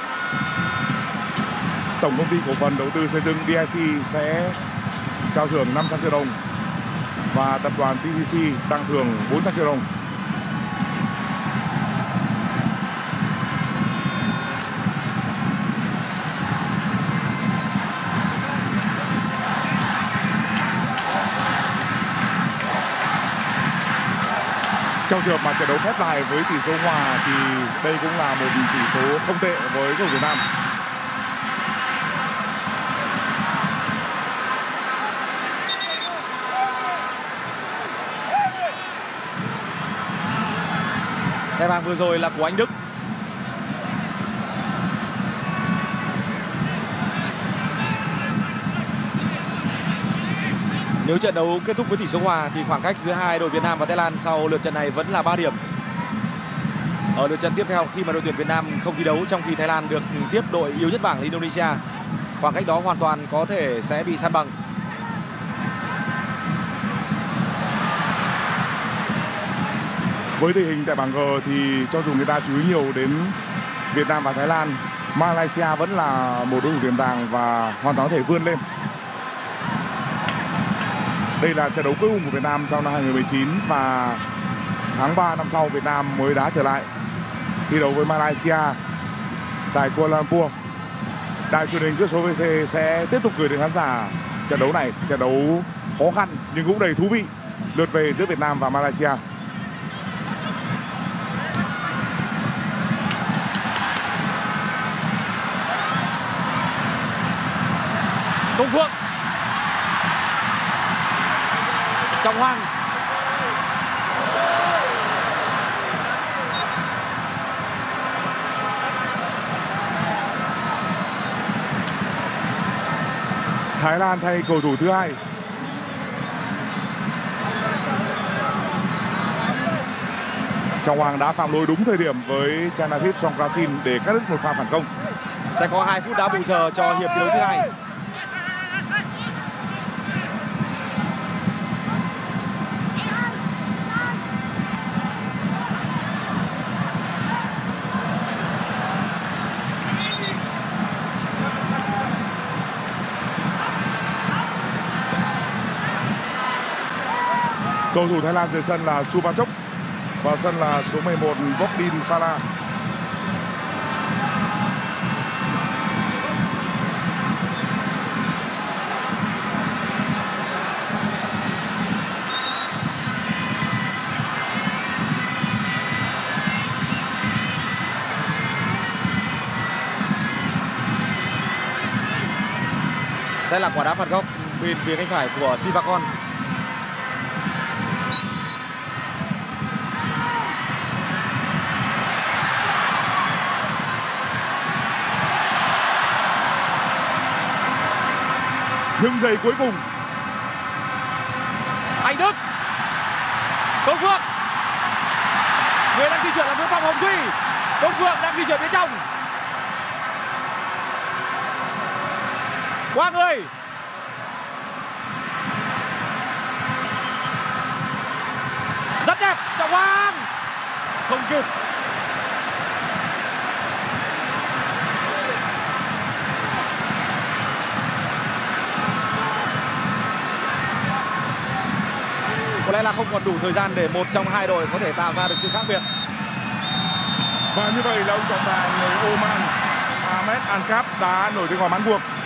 Tổng công ty cổ phần đầu tư xây dựng DIC sẽ trao thưởng 500 triệu đồng và tập đoàn TTC tặng thưởng 400 triệu đồng. Trong trường hợp mà trận đấu khép lại với tỷ số hòa thì đây cũng là một tỷ số không tệ với cầu thủ Việt Nam.
Thẻ vàng vừa rồi là của anh Đức. Nếu trận đấu kết thúc với tỷ số hòa thì khoảng cách giữa hai đội Việt Nam và Thái Lan sau lượt trận này vẫn là 3 điểm. Ở lượt trận tiếp theo khi mà đội tuyển Việt Nam không thi đấu trong khi Thái Lan được tiếp đội yếu nhất bảng là Indonesia, khoảng cách đó hoàn toàn có thể sẽ bị san bằng.
Với tình hình tại bảng G thì cho dù người ta chú ý nhiều đến Việt Nam và Thái Lan, Malaysia vẫn là một đối thủ tiềm tàng và hoàn toàn có thể vươn lên. Đây là trận đấu cuối cùng của Việt Nam trong năm 2019 và tháng 3 năm sau Việt Nam mới đá trở lại thi đấu với Malaysia tại Kuala Lumpur. Đài truyền hình Cửa sổ VC sẽ tiếp tục gửi đến khán giả trận đấu này, trận đấu khó khăn nhưng cũng đầy thú vị, lượt về giữa Việt Nam và Malaysia.
Công Phượng, Trọng Hoàng,
Thái Lan thay cầu thủ thứ hai. Trọng Hoàng đã phạm lỗi đúng thời điểm với Chanathip Songkrasin để cắt đứt một pha phản công.
sẽ có 2 phút đá bù giờ cho hiệp thi đấu thứ hai.
Cầu thủ Thái Lan rời sân là Supachok, vào sân là số 11 Bokdin Phala.
Sẽ là quả đá phạt góc bên phía cánh phải của Sivakon.
Những giây cuối cùng,
Anh Đức, Công Phượng, người đang di chuyển là Nguyễn Phong Hồng Duy. Công Phượng đang di chuyển bên trong, qua người, rất đẹp. Trọng Hoàng không kịp. Có lẽ là không còn đủ thời gian để một trong hai đội có thể tạo ra được sự khác biệt.
và như vậy là ông trọng tài người Oman Ahmed Ankap đã nổi tiếng ngoài mãn cuộc.